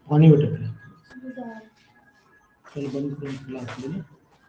पानी बटक रहा है। चल बंद कर क्लास में।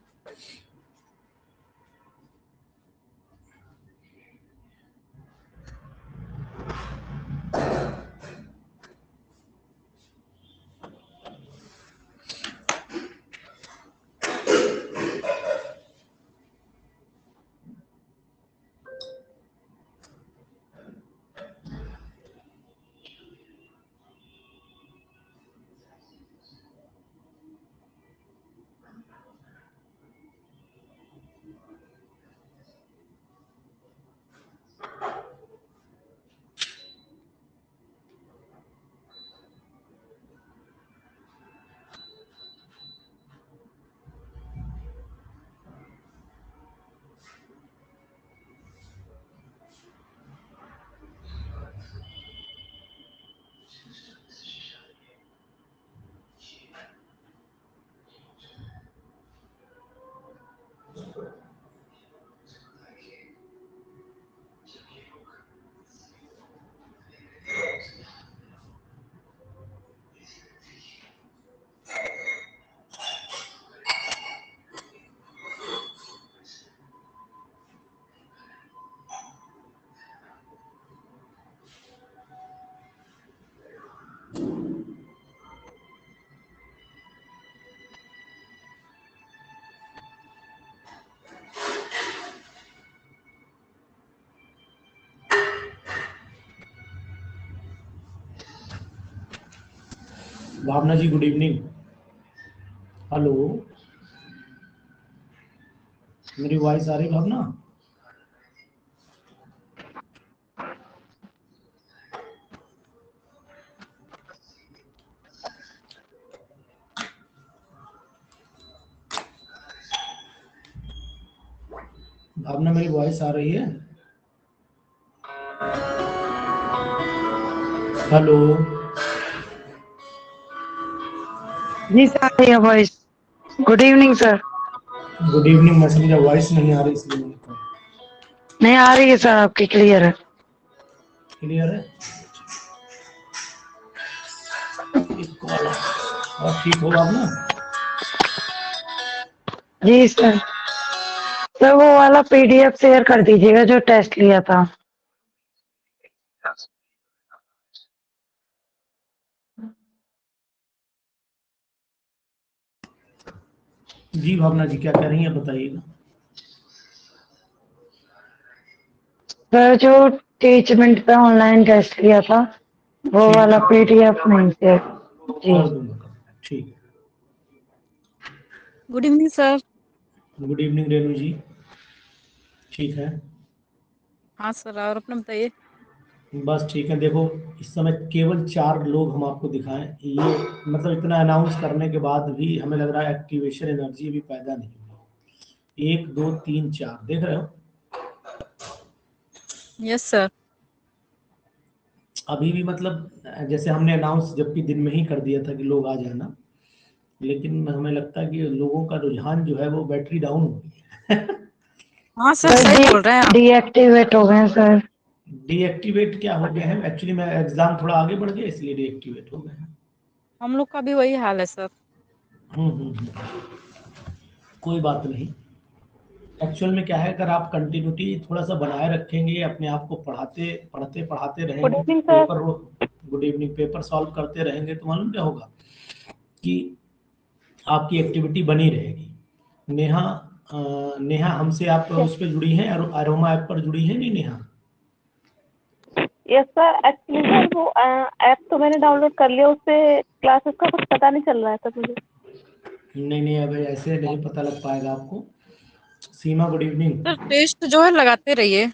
Bhavna ji good evening. Hello, मेरी वॉइस आ रही भावना? भावना मेरी वॉइस आ रही है? हेलो जी sir, voice. Good evening sir. Good evening. मैं समझा वॉइस नहीं आ रही इसलिए मैंने कहा। नहीं आ रही है सर, आपकी क्लियर है। क्लियर है? एक कॉल और ठीक हो भावना? जी सर। सर वो वाला पीडीएफ शेयर कर दीजिएगा जो टेस्ट लिया था। जी भावना जी क्या कह रही हैं बताइएगा। सर जो टीचमेंट पे ऑनलाइन टेस्ट लिया था वो ठीक वाला पीडीएफ नहीं शेयर। जी कर दूंगा। ठीक है। Good evening sir. Good evening Renu ji. ठीक है। हाँ सर, और अपना बताइए। बस ठीक है। देखो इस समय केवल 4 लोग हम आपको दिखाएं, ये मतलब इतना अनाउंस करने के बाद भी हमें लग रहा है एक्टिवेशन एनर्जी अभी पैदा नहीं हुई। 1 2 3 4 देख रहे हो? Yes sir. अभी भी मतलब जैसे हमने अनाउंस जबकि दिन में ही कर दिया था कि लोग आ जाना, लेकिन हमें लगता है कि लोगों का रुझान जो है वो बैटरी डाउन हो गई है। हाँ सर, सही बोल रहे हैं आप। डीएक्टिवेट हो गए सर। डीएक्टिवेट क्या हो गया है एक्चुअली, मैं एग्जाम थोड़ा आगे बढ़ गया इसलिए डीएक्टिवेट हो गए हैं। हम लोग का भी वही हाल है सर। कोई बात नहीं। एक्चुअल में क्या है, अगर आप कंटिन्यूटी थोड़ा सा बनाए रखेंगे, अपने आप को पढ़ाते गुड रहेंगे, evening sir. Paper good evening, paper solve करते रहेंगे तो मालूम क्या होगा कि आपकी एक्टिविटी बनी रहेगी। नेहा नेहा हमसे आप उस पर जुड़ी हैं, अरोमा ऐप पर जुड़ी हैं नहीं Neha? Yes sir, actually sir वो ऐप तो मैंने डाउनलोड कर लिया, उससे क्लासेस का कुछ पता नहीं चल रहा है सर मुझे। नहीं अभी ऐसे नहीं पता लग पाएगा आपको। Seema good evening. Sir test जो है लगाते रहिए।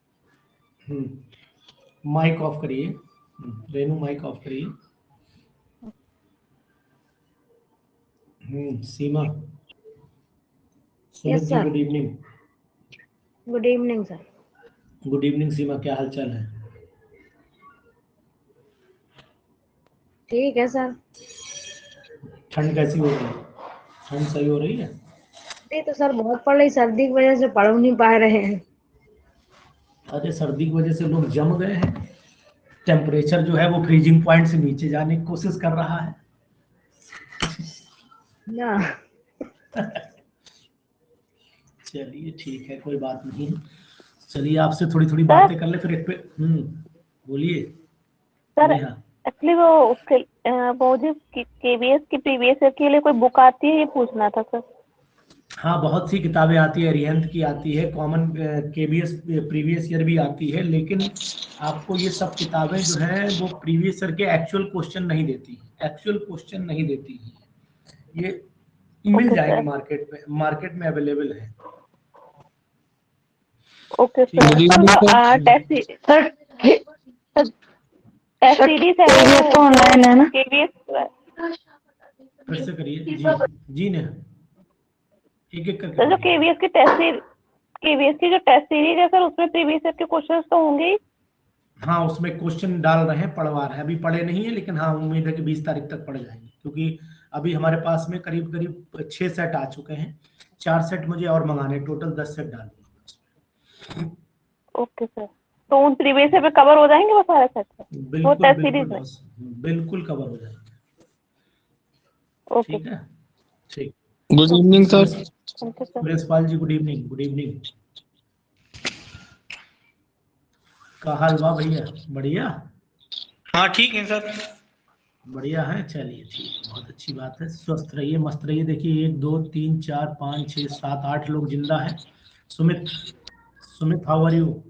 माइक ऑफ करिए। रेनू माइक ऑफ करिए। सीमा। सुमित यस जी sir. Good evening. Good evening sir. Good evening Seema, क्या हाल चाल है? ठीक है सर। ठंड कैसी हो रही है? ठंड सही हो रही है? नहीं तो सर बहुत पड़ रही, सर्दी की वजह से पढ़ नहीं पा रहे हैं। अरे सर्दी की वजह से लोग जम गए हैं। टेम्परेचर जो है वो फ्रीजिंग पॉइंट से नीचे जाने की कोशिश कर रहा है। ना। चलिए ठीक है, कोई बात नहीं। चलिए आपसे थोड़ी थोड़ी बातें कर ले फिर एक पे। बोलिए सर नेहा। एक्चुअली वो उसके वो जो केवीएस की प्रीवियस ईयर के लिए कोई बुक आती है, ये पूछना था सर। हाँ, बहुत सी किताबें आती है, अरिहंत की आती है, कॉमन केबीएस प्रीवियस ईयर भी आती है, लेकिन आपको ये सब किताबें जो है वो प्रीवियस ईयर के एक्चुअल क्वेश्चन नहीं देती, एक्चुअल क्वेश्चन नहीं देती हैं। ये मिल ओके जाएंगे सर। मार्केट में अवेलेबल है। ओके ठीक सर। है। Sir test sir test series है केवीएस तो ऑनलाइन है ना? केवीएस। फिर से करिए जी। जी नेहा, एक एक करके सर जो बोलिए। केवीएस की जो टेस्ट सीरीज है सर, उसमें प्रीवियस ईयर के क्वेश्चंस तो होंगे ही। हाँ, उसमें क्वेश्चन डाल रहे हैं, पढ़वा रहे हैं, अभी पढ़े नहीं है, लेकिन हाँ उम्मीद है कि 20 तारीख तक पढ़ जाएंगे, क्योंकि अभी हमारे पास में करीब करीब 6 सेट आ चुके हैं। 4 सेट मुझे और मंगाने, टोटल 10 सेट डाल दूंगा। ओके सर, तो उन प्रीवियस ईयर पे कवर हो जाएंगे वो सारे सेट वो बिल्कुल टेस्ट बिल्कुल सीरीज में? बिल्कुल कवर हो जाएंगे। ओके ठीक है, ठीक। Good evening sir. Thank you sir. Sureshpal ji, good evening. Good evening. का हाल बा भैया? बढ़िया। हाँ ठीक है सर। बढ़िया है, चलिए ठीक है, बहुत अच्छी बात है। स्वस्थ रहिए, मस्त रहिए। देखिए 1 2 3 4 5 6 7 8 लोग जिंदा हैं। Sumit, Sumit how are you?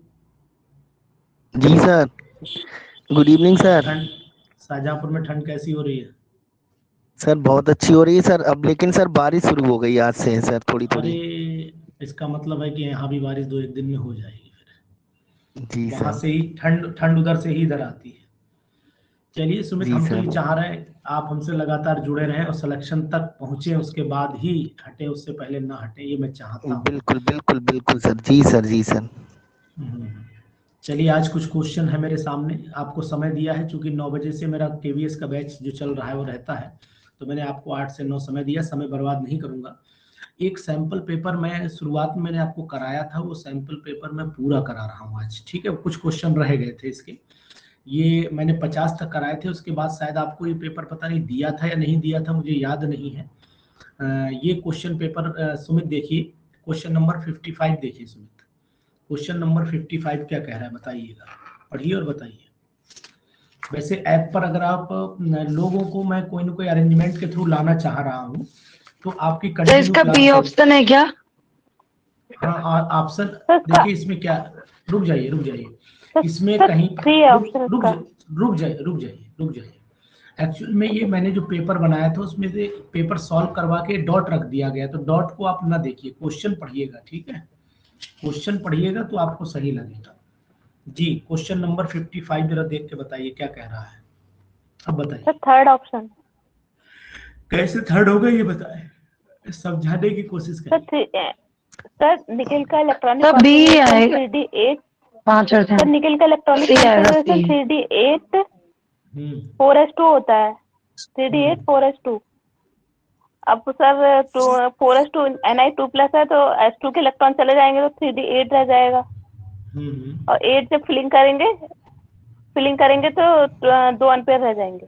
जी सर, गुड इवनिंग सर। ठंड शाहजहाँपुर में ठंड कैसी हो रही है? सर बहुत अच्छी हो रही है सर, अब लेकिन सर बारिश शुरू हो गई आज से सर, थोड़ी अरे, थोड़ी। इसका मतलब है कि यहाँ भी बारिश 2 1 दिन में हो जाएगी। फिर जी वहां सर। से ही ठंड ठंड उधर से ही इधर आती है। चलिए सुमित, जी हम तो सर। ये चाह रहे हैं आप हमसे लगातार जुड़े रहें और सिलेक्शन तक पहुंचे, उसके बाद ही हटे, उससे पहले ना हटे, ये मैं चाहता हूँ। बिल्कुल बिल्कुल बिल्कुल सर, जी सर, जी सर। हम्म। चलिए, आज कुछ क्वेश्चन है मेरे सामने, आपको समय दिया है, चूंकि 9 बजे से मेरा केवीएस का बैच जो चल रहा है वो रहता है, तो मैंने आपको 8 से 9 समय दिया, समय बर्बाद नहीं करूंगा। एक सैंपल पेपर मैं शुरुआत में मैंने आपको कराया था, वो सैंपल पेपर मैं पूरा करा रहा हूँ आज। ठीक है, कुछ क्वेश्चन रह गए थे इसके, ये मैंने 50 तक कराए थे, उसके बाद शायद आपको ये पेपर पता नहीं दिया था या नहीं दिया था, मुझे याद नहीं है। ये क्वेश्चन पेपर सुमित देखिए, क्वेश्चन नंबर 55 देखिए सुमित। क्वेश्चन नंबर 55 क्या कह रहा है बताइएगा, पढ़िए और बताइए। वैसे ऐप पर अगर आप लोगों को मैं कोई ना कोई अरेंजमेंट के थ्रू लाना चाह रहा हूँ, तो आपकी सर कंटिन्यू इसका क्लास बी ऑप्शन है क्या? हाँ, ऑप्शन सर इसका देखिए इसमें क्या। रुक जाइए रुक जाइए, इसमें सर कहीं 3 है रुक ऑप्शन रुक इसका। रुक जाइए रुक जाइए रुक जाइए। एक्चुअल में ये मैंने जो पेपर बनाया था उसमें से पेपर सॉल्व करवा के डॉट रख दिया गया, तो डॉट को आप ना देखिए, क्वेश्चन पढ़िएगा। ठीक है, क्वेश्चन पढ़िएगा तो आपको सही लगेगा। जी, क्वेश्चन नंबर 55 जरा देख के बताइए क्या कह रहा है, अब सर बताइए। Third option. कैसे थर्ड होगा ये बताए, समझाने की कोशिश करिए। सर निखिल का इलेक्ट्रॉनिक सर बी कॉन्फ़िगरेशन आएगा। 3D8। 5 और सर निखिल का इलेक्ट्रॉनिक सी आएगा, सी। कॉन्फ़िगरेशन 3D8 हम्म 4s2 होता है। 3D8 4s2। अब सर 4s2 Ni2+ है, तो s2 के इलेक्ट्रॉन चले जाएंगे तो 3D8 रह जाएगा। और 8 जब फिलिंग करेंगे तो 2 एम्पेयर रह जाएंगे।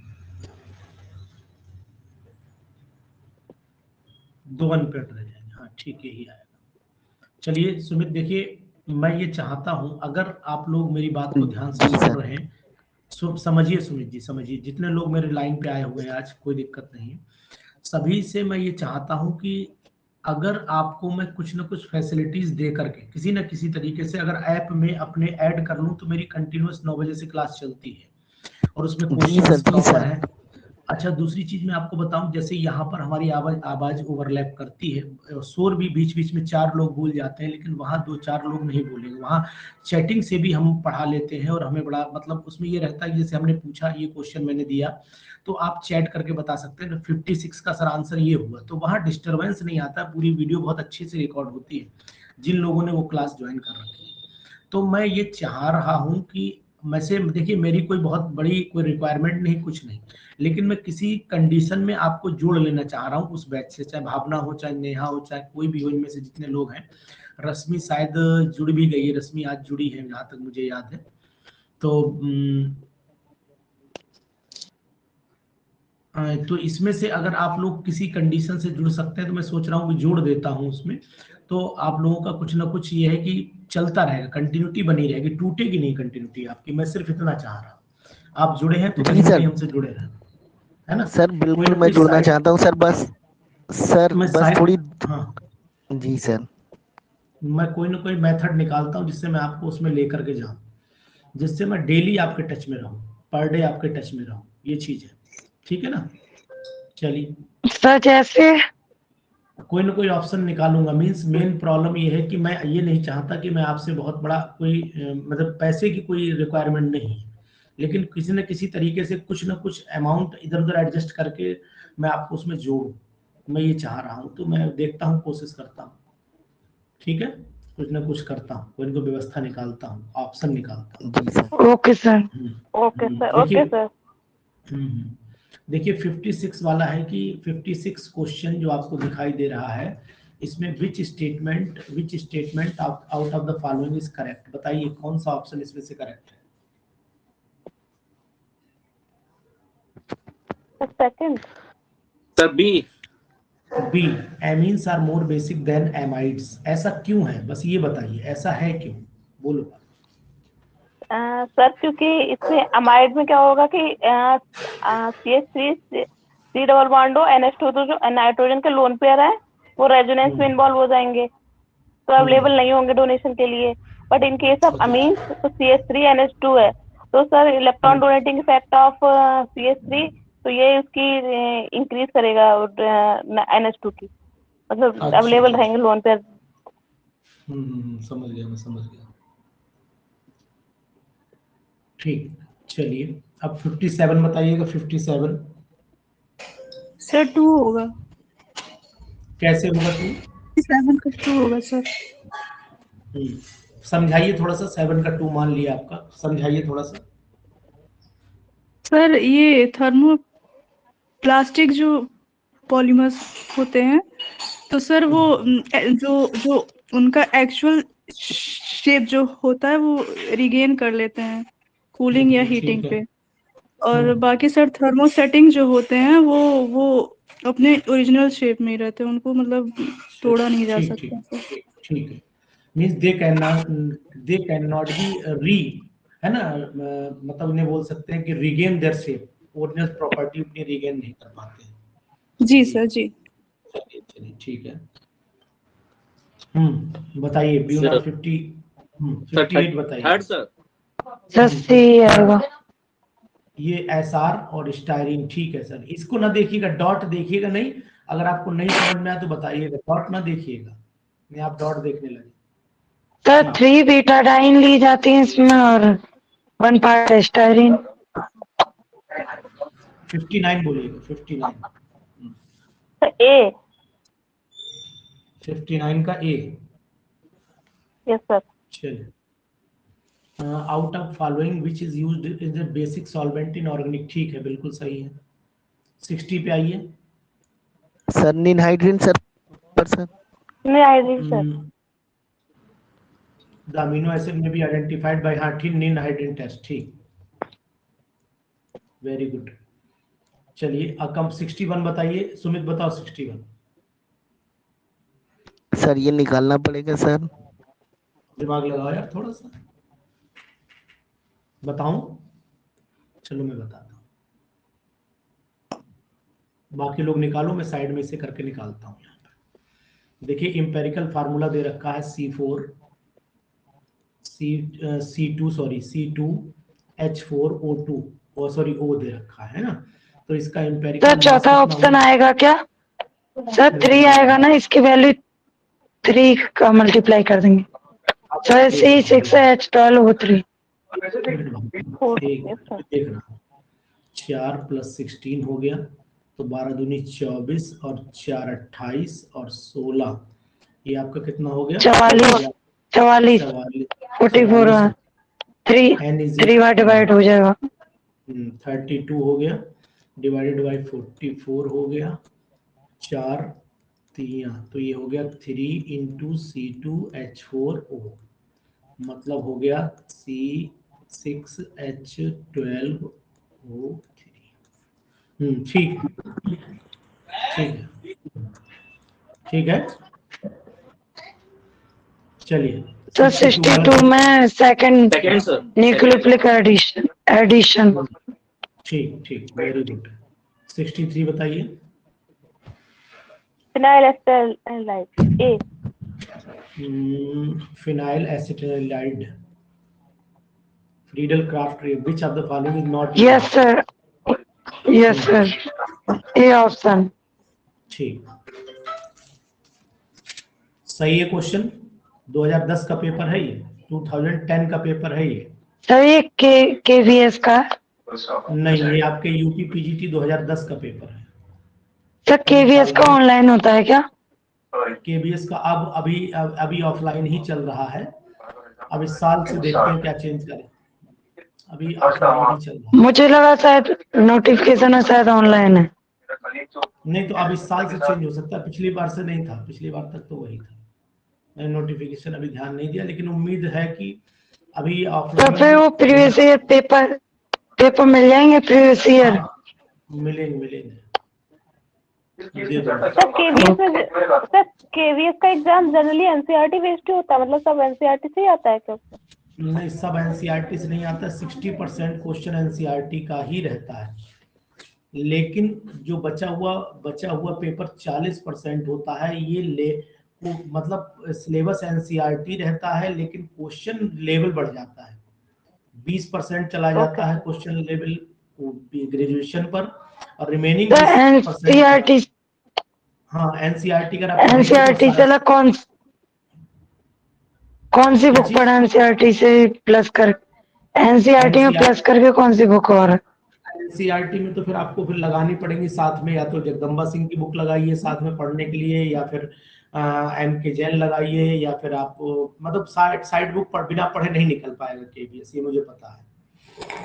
2 एम्पेयर रह जाएंगे, हाँ ठीक, यही आएगा। चलिए सुमित देखिए, मैं ये चाहता हूं अगर आप लोग मेरी बात को ध्यान से जी सुन सर। रहे हैं, समझिए सुमित जी, समझिए, जितने लोग मेरे लाइन पे आए हुए हैं आज, कोई दिक्कत नहीं है, सभी से मैं ये चाहता हूं कि अगर आपको मैं कुछ ना कुछ फैसिलिटीज दे करके किसी ना किसी तरीके से अगर ऐप में अपने ऐड कर लूं, तो मेरी कंटिन्यूअस 9 बजे से क्लास चलती है और उसमें जी सर, क्वेश्चंस जी प्रॉपर सर। हैं। अच्छा, दूसरी चीज मैं आपको बताऊं, जैसे यहाँ पर हमारी आवाज आवाज ओवरलैप करती है, शोर भी बीच बीच में 4 लोग बोल जाते हैं, लेकिन वहाँ 2 4 लोग नहीं बोलेंगे, वहाँ चैटिंग से भी हम पढ़ा लेते हैं और हमें बड़ा मतलब उसमें ये रहता है कि जैसे हमने पूछा ये क्वेश्चन मैंने दिया, तो आप चैट करके बता सकते हैं 56 का सर आंसर ये हुआ, तो वहाँ डिस्टर्बेंस नहीं आता, पूरी वीडियो बहुत अच्छे से रिकॉर्ड होती है जिन लोगों ने वो क्लास ज्वाइन कर रखी है। तो मैं ये चाह रहा हूँ कि वैसे देखिए मेरी कोई बहुत बड़ी कोई रिक्वायरमेंट नहीं, कुछ नहीं, लेकिन मैं किसी कंडीशन में आपको जोड़ लेना चाह रहा हूँ उस बैच से, चाहे भावना हो, चाहे नेहा हो, चाहे कोई भी हो, इनमें से जितने लोग हैं। रश्मि शायद जुड़ भी गई है, रश्मि आज जुड़ी है जहाँ तक मुझे याद है। तो तो इसमें से अगर आप लोग किसी कंडीशन से जुड़ सकते हैं तो मैं सोच रहा हूँ कि जोड़ देता हूँ उसमें। तो आप लोगों का कुछ ना कुछ ये है कि चलता रहेगा, कंटिन्यूटी बनी रहेगी, टूटेगी नहीं कंटिन्यूटी आपकी। मैं सिर्फ इतना चाह रहा हूँ। आप जुड़े हैं तो जी कहीं ना सर। कहीं हमसे जुड़े रहें, है ना। सर कोई बिल्कुल ना मैं कोई जुड़ना साइड, चाहता हूँ सर, बस सर मैं बस साइड, थोड़ी। हाँ, जी सर। मैं कोई ना कोई मेथड निकालता हूँ जिससे मैं आपको उसमें लेकर के जाऊँ, जिससे मैं डेली आपके टच में रहूँ, पर डे आपके टच में रहूँ। ये चीज है, ठीक है ना। चलिए, सर जैसे कोई ना कोई ऑप्शन निकालूंगा। मीन्स मेन प्रॉब्लम ये है कि मैं ये नहीं चाहता कि मैं आपसे बहुत बड़ा कोई मतलब पैसे की कोई रिक्वायरमेंट नहीं है, लेकिन किसी न किसी तरीके से कुछ ना कुछ अमाउंट इधर उधर एडजस्ट करके मैं आपको उसमें जोड़ूं। मैं ये चाह रहा हूँ, तो मैं देखता हूँ, कोशिश करता हूँ, ठीक है। कुछ ना कुछ करता हूँ, कोई ना कोई व्यवस्था निकालता हूँ, ऑप्शन निकालता हूँ। जी sir. Okay sir. Okay sir, देखिए, ओके सर। देखिए 56 वाला है कि 56 क्वेश्चन जो आपको दिखाई दे रहा है, इसमें which statement out of the following is correct. बताइए कौन सा ऑप्शन इसमें से करेक्ट है। Second. Sir B. B, amines are more basic than amides. ऐसा क्यों है, बस ये बताइए, ऐसा है क्यों, बोलो। सर क्योंकि इसमें अमाइड में क्या होगा कि CH3 C डबल बॉन्ड हो, NH2 तो जो नाइट्रोजन के लोन पेयर है वो रेजोनेंस में इन्वॉल्व हो जाएंगे, तो अवेलेबल नहीं होंगे डोनेशन के लिए। But in case of amines तो CH3 NH2 है, तो sir electron donating effect of CH3, तो ये उसकी इंक्रीज करेगा NH2 की, मतलब अच्छा अवेलेबल अच्छा, रहेंगे लोन पेयर। समझ गया, मैं समझ गया। ठीक, चलिए अब 57 बताइएगा। 57 सर 2 होगा, कैसे होगा तू। 7 का 2 होगा सर। समझाइए थोड़ा सा। 7 का 2 मान लिया आपका, समझाइए थोड़ा सा। सर ये थर्मो प्लास्टिक जो पॉलीमर्स होते हैं, तो सर वो जो जो उनका एक्चुअल शेप जो होता है वो रिगेन कर लेते हैं कूलिंग या हीटिंग ठीक है। पे। और बाकी सर थर्मोसेटिंग जो होते हैं वो अपने ओरिजिनल शेप में ही रहते हैं, उनको मतलब तोड़ा नहीं जा ठीक सकता ठीक सर। ठीक है। Means they can not be री, है ना। मतलब उन्हें बोल सकते हैं कि regain their shape, original property अपनी रिगेन नहीं कर पाते हैं। जी जी, सर जी। चलिए चलिए, ठीक है। बताइए बी सर नॉट 50, सर 58 बताइए। Third sir. सर सी आएगा। ये एसआर और स्टायरीन, ठीक है सर। इसको ना देखिएगा, डॉट देखिएगा नहीं। अगर आपको नहीं समझ में आया तो बताइएगा, डॉट ना देखिएगा, नहीं आप डॉट देखने लगे। सर 3 बीटाडाइन ली जाती है इसमें और 1 पार्ट स्टायरीन। 59 बोलिएगा, 59। ए। 59 का ए। Yes sir. चलिए, out of following which is used is the basic solvent in organic, ठीक है, बिल्कुल सही है। 60 पे आइए। सर निनहाइड्रीन सर, पर सर। नहीं आई रही सर। द अमीनो एसिड में बी आइडेंटिफाइड बाय हार्टिन निन हाइड्रीन टेस्ट, ठीक, वेरी गुड। चलिए अकम 61 बताइए। सुमित बताओ 61। सर ये निकालना पड़ेगा सर। दिमाग लगाओ यार थोड़ा सा। बताऊं, चलो मैं बताता हूँ, बाकी लोग निकालो, मैं साइड में से करके निकालता हूँ। यहाँ पे देखिए इंपेरिकल फार्मूला दे रखा है C2 sorry C2H4O2, oh sorry O दे रखा है ना। तो इसका सर इंपेरिकल मास चौथा कितना ऑप्शन होगा। आएगा क्या? सर 3 आएगा ना, इसकी वैल्यू 3 का मल्टीप्लाई कर देंगे। Sir C6H12O3। एक यस सर। देख रहा हूँ। 4 + 16 हो गया, तो 12 दूनी 24 और 4 28 और 16, ये आपका कितना हो गया। 44 44 44 44 44 हो। 3 एन इज 3 बार डिवाइड हो जाएगा। 32 हो गया, डिवाइडेड बाई 44 हो गया। 4 3, तो ये हो गया 3 × C2H4O, मतलब हो गया C6H12O3। ठीक है, ठीक है, ठीक है, चलिए। सर 62 में second second sir, nucleophilic addition. ठीक ठीक, वेरी गुड। 63 बताइए। Phenyl acetylide A. Phenyl acetylide, Friedel Craft रे, which of the following is not yes sir, yes sir, A option. ठीक, सही है क्वेश्चन। 2010 का पेपर है ये, 2010 का पेपर है ये। सर ये केवीएस का? नहीं, ये आपके यूपी पीजीटी 2010 का पेपर है। सर केवीएस का ऑनलाइन होता है क्या? केबीएस का अब अभी ऑफलाइन ही चल रहा है। अब इस साल से देखते हैं क्या चेंज करें, अभी ऑफलाइन ही चल रहा है। मुझे लगा शायद नोटिफिकेशन है, शायद ऑनलाइन है। नहीं तो अब इस साल से चेंज हो सकता है, पिछली बार से नहीं था, पिछली बार तक तो वही था। मैंने नोटिफिकेशन अभी ध्यान नहीं दिया, लेकिन उम्मीद है कि अभी तो ऑफलाइन। फिर वो प्रीवियस ईयर पेपर मिल जाएंगे प्रीवियस ईयर? मिलेंगे मिलेंगे। सर केवीएस का एग्जाम जनरली एनसीईआरटी बेस्ड होता है, मतलब सब एनसीईआरटी से ही आता है क्या? नहीं, सब एनसीईआरटी से नहीं आता, 60% क्वेश्चन एनसीईआरटी का ही रहता है, लेकिन जो बचा हुआ पेपर 40% होता है। ये मतलब सिलेबस एनसीईआरटी रहता है, लेकिन क्वेश्चन लेवल बढ़ जाता है। 20% चला जाता है क्वेश्चन लेवल ग्रेजुएशन पर, और रिमेनिंग एनसीईआरटी। हाँ, एनसीईआरटी का एनसीईआरटी चला कौन सी बुक पढ़ा एनसीईआरटी से प्लस कर? एनसीईआरटी में प्लस करके कौन सी बुक और? एनसीईआरटी में तो फिर आपको फिर लगानी पड़ेगी साथ में, या तो जगदम्बा सिंह की बुक लगाइए साथ में पढ़ने के लिए, या फिर एमके जैन लगाइए, या फिर आप मतलब साइड बुक पर बिना पढ़े नहीं निकल पाएगा केबीएस, ये मुझे पता है।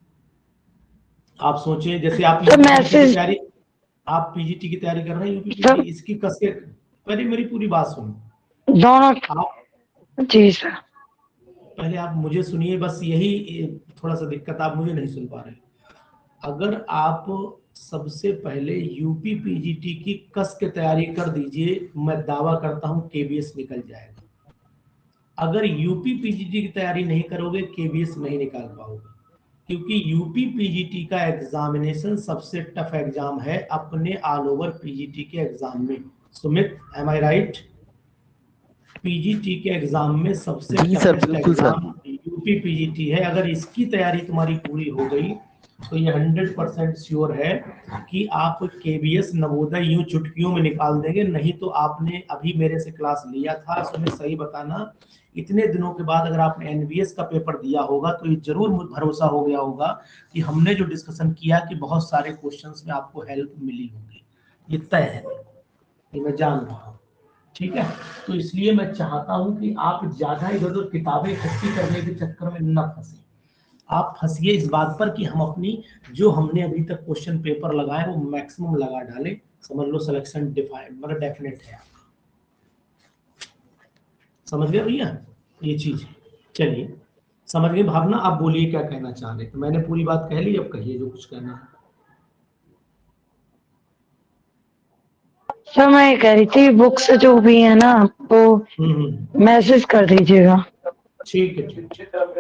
आप सोचिए, जैसे आप तैयारी, आप पीजीटी की तैयारी कर रहे हैं यूपी, इसकी कसके, पहले मेरी पूरी बात सुनो दोनों। आप जी सर, पहले आप मुझे सुनिए, बस यही थोड़ा सा दिक्कत, आप मुझे नहीं सुन पा रहे। अगर आप सबसे पहले यूपी पीजीटी की कस के तैयारी कर दीजिए, मैं दावा करता हूं केबीएस निकल जाएगा। अगर यूपी पीजीटी की तैयारी नहीं करोगे, केबीएस नहीं निकाल पाओगे, क्योंकि यूपी पीजीटी का एग्जामिनेशन सबसे टफ एग्जाम है अपने ऑल ओवर पीजीटी के एग्जाम में। Sumit, am I right? PGT के एग्जाम में सबसे टफेस्ट एग्जाम यूपी पीजीटी है। अगर इसकी तैयारी तुम्हारी पूरी हो गई तो ये 100% श्योर है कि आप केबीएस नवोदय यूं चुटकियों में निकाल देंगे। नहीं तो आपने अभी मेरे से क्लास लिया था, उसमें सही बताना, इतने दिनों के बाद अगर आपने एनवीएस का पेपर दिया होगा तो ये जरूर भरोसा हो गया होगा कि हमने जो डिस्कशन किया कि बहुत सारे क्वेश्चंस में आपको हेल्प मिली होगी। ये तय है, ये मैं जान रहा हूँ, ठीक है। तो इसलिए मैं चाहता हूं कि आप ज्यादा इधर उधर किताबें इकट्ठी करने के चक्कर में न फंसे। आप फंसिए इस बात पर कि हम अपनी जो हमने अभी तक क्वेश्चन पेपर लगाए वो मैक्सिमम लगा डालें, समझ लो सिलेक्शन डिफाइंड मतलब डेफिनेट है। समझ गए भैया ये चीज? चलिए, समझ गए भावना? आप बोलिए क्या कहना चाह रहे थे। मैंने पूरी बात कह ली, अब कहिए जो कुछ कहना है। सर मैं कह रही थी बुक्स जो भी है ना वो मैसेज कर दीजिएगा। ठीक है, ठीक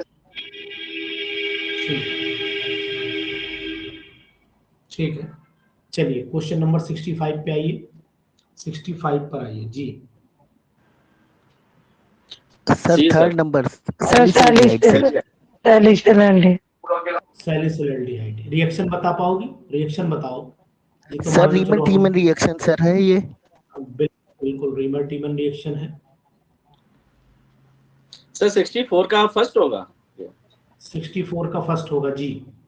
ठीक है। चलिए क्वेश्चन नंबर 65 पे आइए, 65 पर आइए जी। Sir third number salicylaldehyde. Reaction बता पाओगी? रिएक्शन बताओ। ये तो सर रीमर-टीमन रिएक्शन सर है ये। बिल्कुल रीमर-टीमन रिएक्शन है सर। 64 का फर्स्ट होगा? 64 का फर्स्ट होगा जी।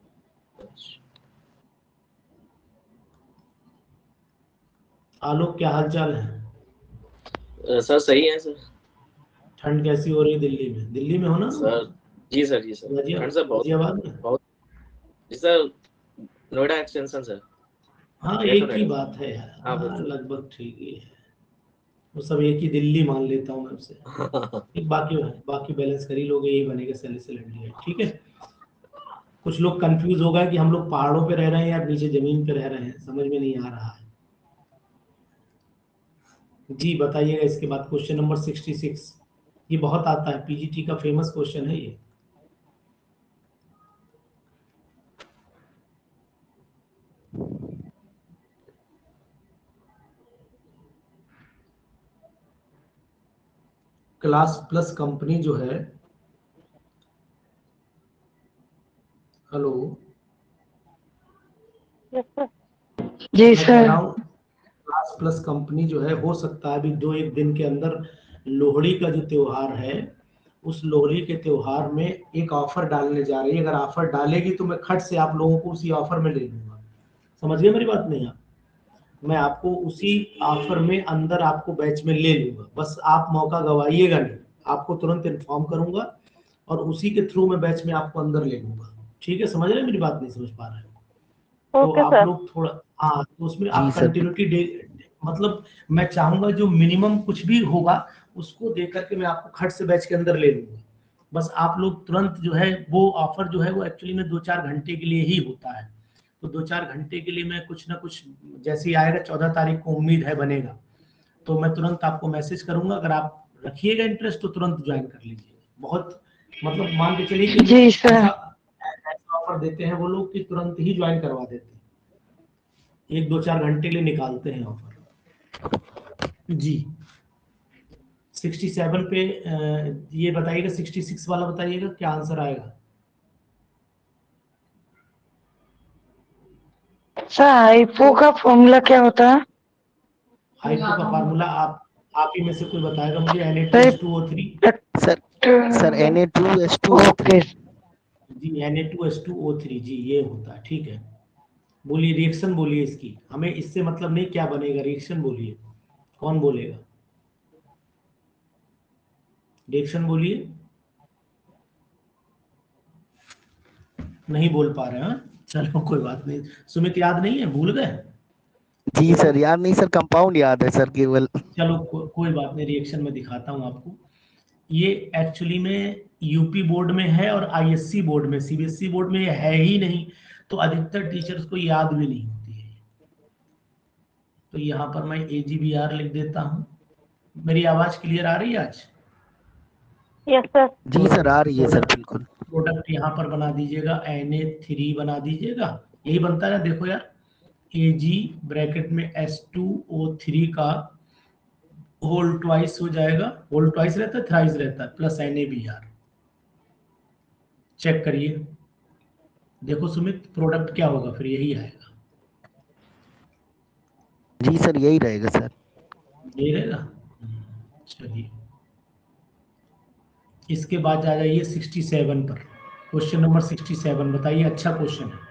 आलोक क्या हालचाल है? सर सही है सर। ठंड कैसी हो रही है दिल्ली में? दिल्ली में हो ना सर? जी सर, जी सर। ठंड सर बहुत जी सर। Noida extension sir. हाँ एक ही बात है यार। हाँ लगभग ठीक ही है, वो सब एक ही दिल्ली मान लेता हूँ मैं उससे। बाकी बैलेंस कर ही लोगे, यही बनेगा सैलिसिलडिहाइड, ठीक है। कुछ लोग कंफ्यूज हो गए कि हम लोग पहाड़ों पे रह रहे हैं या नीचे जमीन पे रह रहे हैं, समझ में नहीं आ रहा है। जी बताइएगा इसके बाद क्वेश्चन नंबर 66। ये बहुत आता है, पीजीटी का फेमस क्वेश्चन है ये। क्लास प्लस कंपनी जो है, हेलो जी मैं कह सर। रहा हूँ क्लास प्लस कंपनी जो है, हो सकता है अभी 2-1 दिन के अंदर लोहड़ी का जो त्योहार है, उस लोहड़ी के त्योहार में एक ऑफर डालने जा रही है। अगर ऑफर डालेगी तो मैं खट से आप लोगों को उसी ऑफर में ले लूंगा। समझ गए मेरी बात? नहीं आप, मैं आपको उसी ऑफर में अंदर आपको बैच में ले लूंगा, बस आप मौका गवाइएगा नहीं, आपको तुरंत इन्फॉर्म करूंगा और उसी के थ्रू मैं बैच में आपको अंदर ले लूंगा। ठीक है, समझ रहे हैं मेरी बात? नहीं समझ पा रहे हैं तो ओके आप सर। लोग थोड़ा, हाँ तो उसमें जी आप सर। कंटिन्यूटी डे, मतलब मैं चाहूंगा जो मिनिमम कुछ भी होगा उसको देख करके मैं आपको खट से बैच के अंदर ले लूंगा। बस आप लोग तुरंत जो है, वो ऑफर जो है वो एक्चुअली में 2-4 घंटे के लिए ही होता है, तो 2-4 घंटे के लिए मैं कुछ ना कुछ, जैसे ही आएगा 14 तारीख को उम्मीद है बनेगा, तो मैं तुरंत आपको मैसेज करूंगा। अगर आप रखिएगा इंटरेस्ट तो तुरंत ज्वाइन कर लीजिएगा। बहुत मतलब मान के चलिए कि जी सर। ऐसा ऑफर देते हैं वो लोग कि तुरंत ही ज्वाइन करवा देते हैं, 1-2-4 घंटे के लिए निकालते हैं ऑफर। जी 67 पे ये बताइएगा, 66 वाला बताइएगा क्या आंसर आएगा। सर हाइपो का फॉर्मूला क्या होता है? हाइपो का फार्मूला आप ही में से कोई बताएगा मुझे। Sir Na2H2O3। Sir sir Na2H2O3। Okay. जी Na2H2O3 जी, ये होता है। ठीक है, बोलिए रिएक्शन बोलिए इसकी, हमें इससे मतलब नहीं क्या बनेगा, रिएक्शन बोलिए। कौन बोलेगा? रिएक्शन बोलिए। नहीं बोल पा रहे हैं? चलो कोई बात नहीं। सुमित याद नहीं है, भूल गए? जी सर याद नहीं सर, कंपाउंड याद है सर केवल। चलो कोई बात नहीं, रिएक्शन में दिखाता हूँ आपको। ये एक्चुअली में यूपी बोर्ड में है और आईएससी बोर्ड में, सीबीएसई बोर्ड में ये है ही नहीं, तो अधिकतर टीचर्स को याद भी नहीं होती है। तो यहाँ पर मैं AGBR लिख देता हूँ। मेरी आवाज क्लियर आ रही है आज? Yes sir. जी सर आ रही है सर बिल्कुल। प्रोडक्ट यहाँ पर बना दीजिएगा, Na3 बना दीजिएगा, यही बनता है ना, देखो यार, Ag ब्रैकेट में H2O3 का होल ट्वाइस हो जाएगा, होल ट्वाइस रहता है, थ्राइस रहता है, प्लस NaBr। चेक करिए, देखो सुमित प्रोडक्ट क्या होगा, फिर यही आएगा। जी सर यही रहेगा सर। यही रहेगा। चलिए इसके बाद आ जाइए 67 पर। क्वेश्चन नंबर 67 बताइए, अच्छा क्वेश्चन है।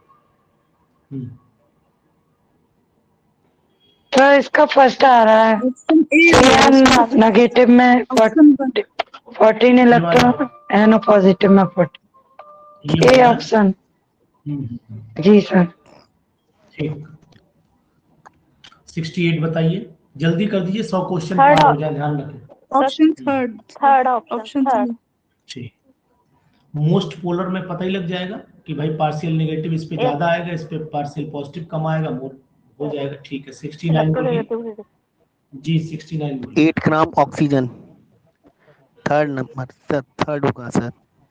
सर इसका फर्स्ट आ रहा है, ऑप्शन ए। नेगेटिव में ऑप्शन 14 इलेक्ट्रॉन, एन पॉजिटिव में 40। A option. जी सर। ठीक 68 बताइए, जल्दी कर दीजिए, 100 क्वेश्चन Third पार हो जाए, ध्यान रखें। Option third. Third option. Option third. ठीक, मोस्ट पोलर में पता ही लग जाएगा कि भाई पार्शियल नेगेटिव इस पे ज्यादा आएगा, इस पे पार्शियल पॉजिटिव कम आएगा, मोर हो जाएगा। ठीक है 69 बोलिए। जी 69 बोलिए। 8 gram oxygen. Third number sir, third होगा सर।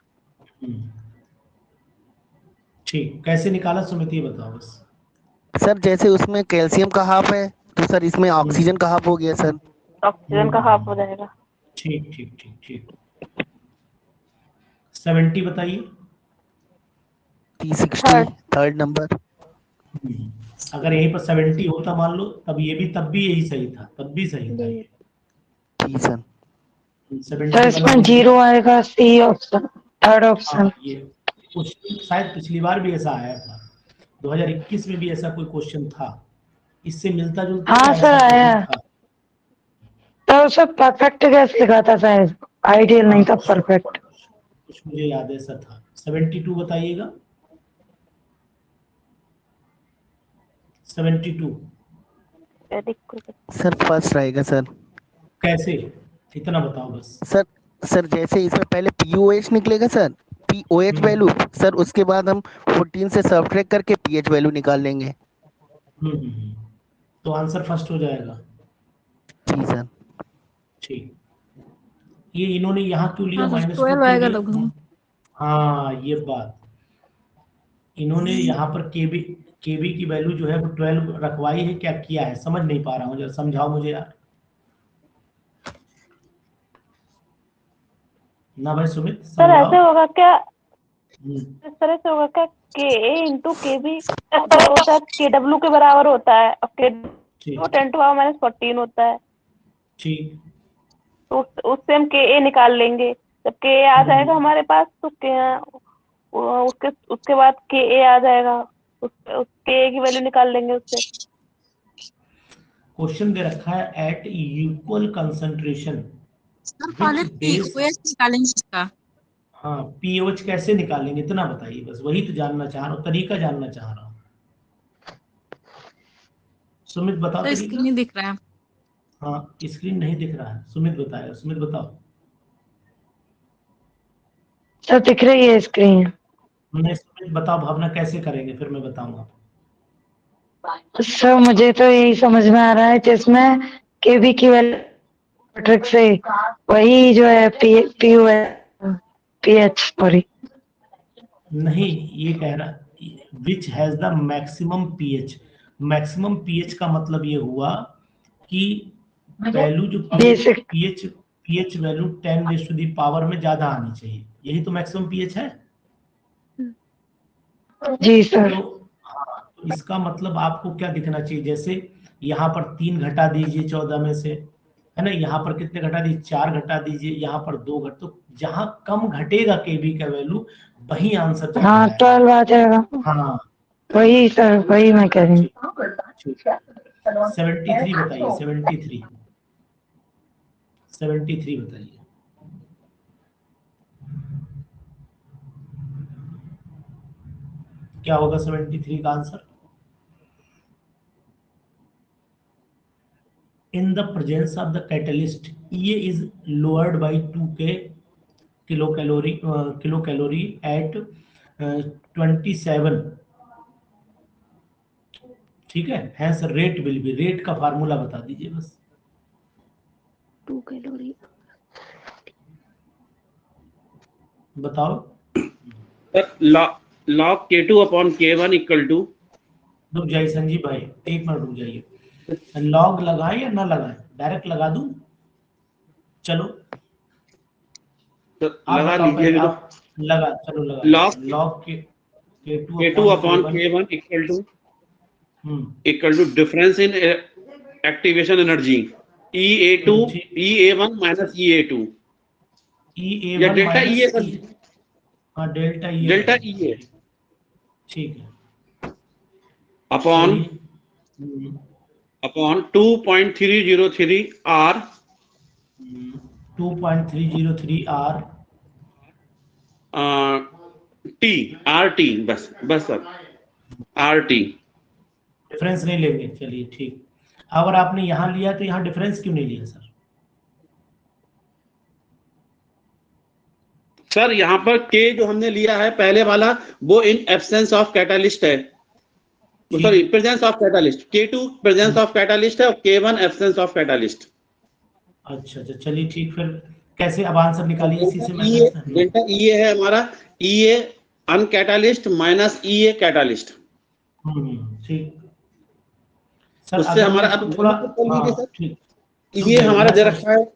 ठीक, कैसे निकाला सुमित ये बताओ बस। सर जैसे उसमें कैल्शियम का हाफ है तो सर इसमें ऑक्सीजन का हाफ हो गया सर। ऑक्सीजन का हाफ हो जाएगा। ठीक ठीक ठीक ठीक 70 बताइए। T60 third number. अगर यहीं पर 70 होता मान लो, तब भी यही सही था, तब भी सही था ये। जी सर। 70 सर इसमें 0 आएगा, सी ऑप्शन, थर्ड ऑप्शन। हाँ, ये कुछ शायद पिछली बार भी ऐसा आया था, 2021 में भी ऐसा कोई क्वेश्चन था, इससे मिलता जुलता हाँ या सर ऐसा आया था? तो सब परफेक्ट गैस लिखा था शायद, आइडियल नहीं था, परफेक्ट। कुछ मुझे याद ऐसा था। 72 बताइएगा। 72 सर फर्स्ट रहेगा सर। कैसे, इतना बताओ बस। सर सर जैसे इसमें पहले POH निकलेगा sir, P O H value sir, उसके बाद हम 14 से सब्ट्रैक्ट करके पीएच वैल्यू निकाल लेंगे। तो आंसर फर्स्ट हो जाएगा। जी सर। ठीक, ये इन्होंने यहाँ क्यों लिया हाँ, -2 12 क्यों आएगा लिया? लगभग। हाँ ये बात, इन्होंने यहाँ पर केबी की वैल्यू जो है वो 12 रखवाई है, क्या किया है समझ नहीं पा रहा हूँ, जरा समझाओ मुझे यार। ना भाई सुमित सर ऐसे समझाओ। होगा क्या, इस तरह से होगा क्या, के ए इंटू के बी होता है, के डब्ल्यू के बराबर होता है, और के 10⁻⁻14 होता है, ठीक, तो उससे हम के ए निकाल लेंगे। जब के ए आ जाएगा हमारे पास तो उसके बाद के ए आ जाएगा, के ए की वैल्यू निकाल लेंगे उससे। क्वेश्चन दे रखा है एट इक्वल कंसंट्रेशन पहले पीओएच निकालेंगे इसका। हाँ पीओएच कैसे निकालेंगे इतना बताइए, बस वही तो जानना चाह रहा हूँ, तरीका जानना चाह रहा हूँ। सुमित बताओ तो तरीका। स्क्रीन नहीं दिख रहा है। हाँ स्क्रीन नहीं दिख रहा है, सुमित बताएगा। सुमित बताओ। सर दिख रही है स्क्रीन। नहीं सुमित बताओ भावना कैसे करेंगे, फिर मैं बताऊंगा। सर मुझे तो यही समझ में आ रहा है, जिसमें केबी की वैल्यू से वही जो है पीएच सॉरी नहीं ये कह रहा which has the maximum pH. Maximum pH का मतलब ये हुआ कि वैल्यू जो पीएच वैल्यू 10⁻⁻ में ज्यादा आनी चाहिए, यही तो मैक्सिमम पीएच है। जी सर। तो हाँ, तो इसका मतलब आपको क्या दिखना चाहिए, जैसे यहाँ पर 3 घटा दीजिए 14 में से, है ना, यहाँ पर कितने घटा दीजिए 4 घटा दीजिए, यहाँ पर 2 घट, तो जहां कम घटेगा केबी का वैल्यू वही आंसर ज्यादा हाँ आएगा। 12 आ जाएगा। हाँ वही सर, वही मैं कह रही हूँ। 73 बताइए, 73 बताइए। क्या होगा 73 का answer? In the presence of the catalyst, E is lowered by 2K kilocalorie at 27। ठीक है, hence rate will be, rate का फार्मूला बता दीजिए बस। 2 कैलोरी बताओ। log K2 upon K1 equal to। रुक जाइए संजीव भाई, 1 मिनट रुक जाइए। लॉग लगाएं या ना लगाएं, डायरेक्ट लगा दूं? चलो लगा लीजिए, आप लगा, चलो लगा log K2 upon K1 equal to difference in activation energy EA1 minus EA2 या डेल्टा EA सर। हाँ डेल्टा EA ठीक है, अपॉन 2.303 R 2.303 R RT बस सर RT। डिफरेंस नहीं लेंगे, चलिए ठीक। अगर आपने यहाँ लिया तो यहाँ डिफरेंस क्यों नहीं लिया सर? सर यहाँ पर K जो हमने लिया है पहले वाला वो इन एब्सेंस ऑफ कैटालिस्ट है, sorry presence of catalyst. K2 presence of catalyst है और K1 एब्सेंस ऑफ कैटालिस्ट। अच्छा चलिए ठीक, फिर कैसे अब आंसर निकालिए इसी से। डेल्टा EA है हमारा, EA uncatalyst minus EA catalyst. ठीक उससे हमारा अब थोड़ा EA हमारा दे रखा है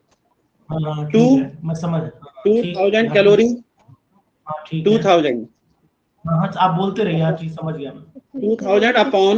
2000 कैलोरी 2000। हाँ आप बोलते रहिए, हाँ ठीक समझ गया मैं। 2000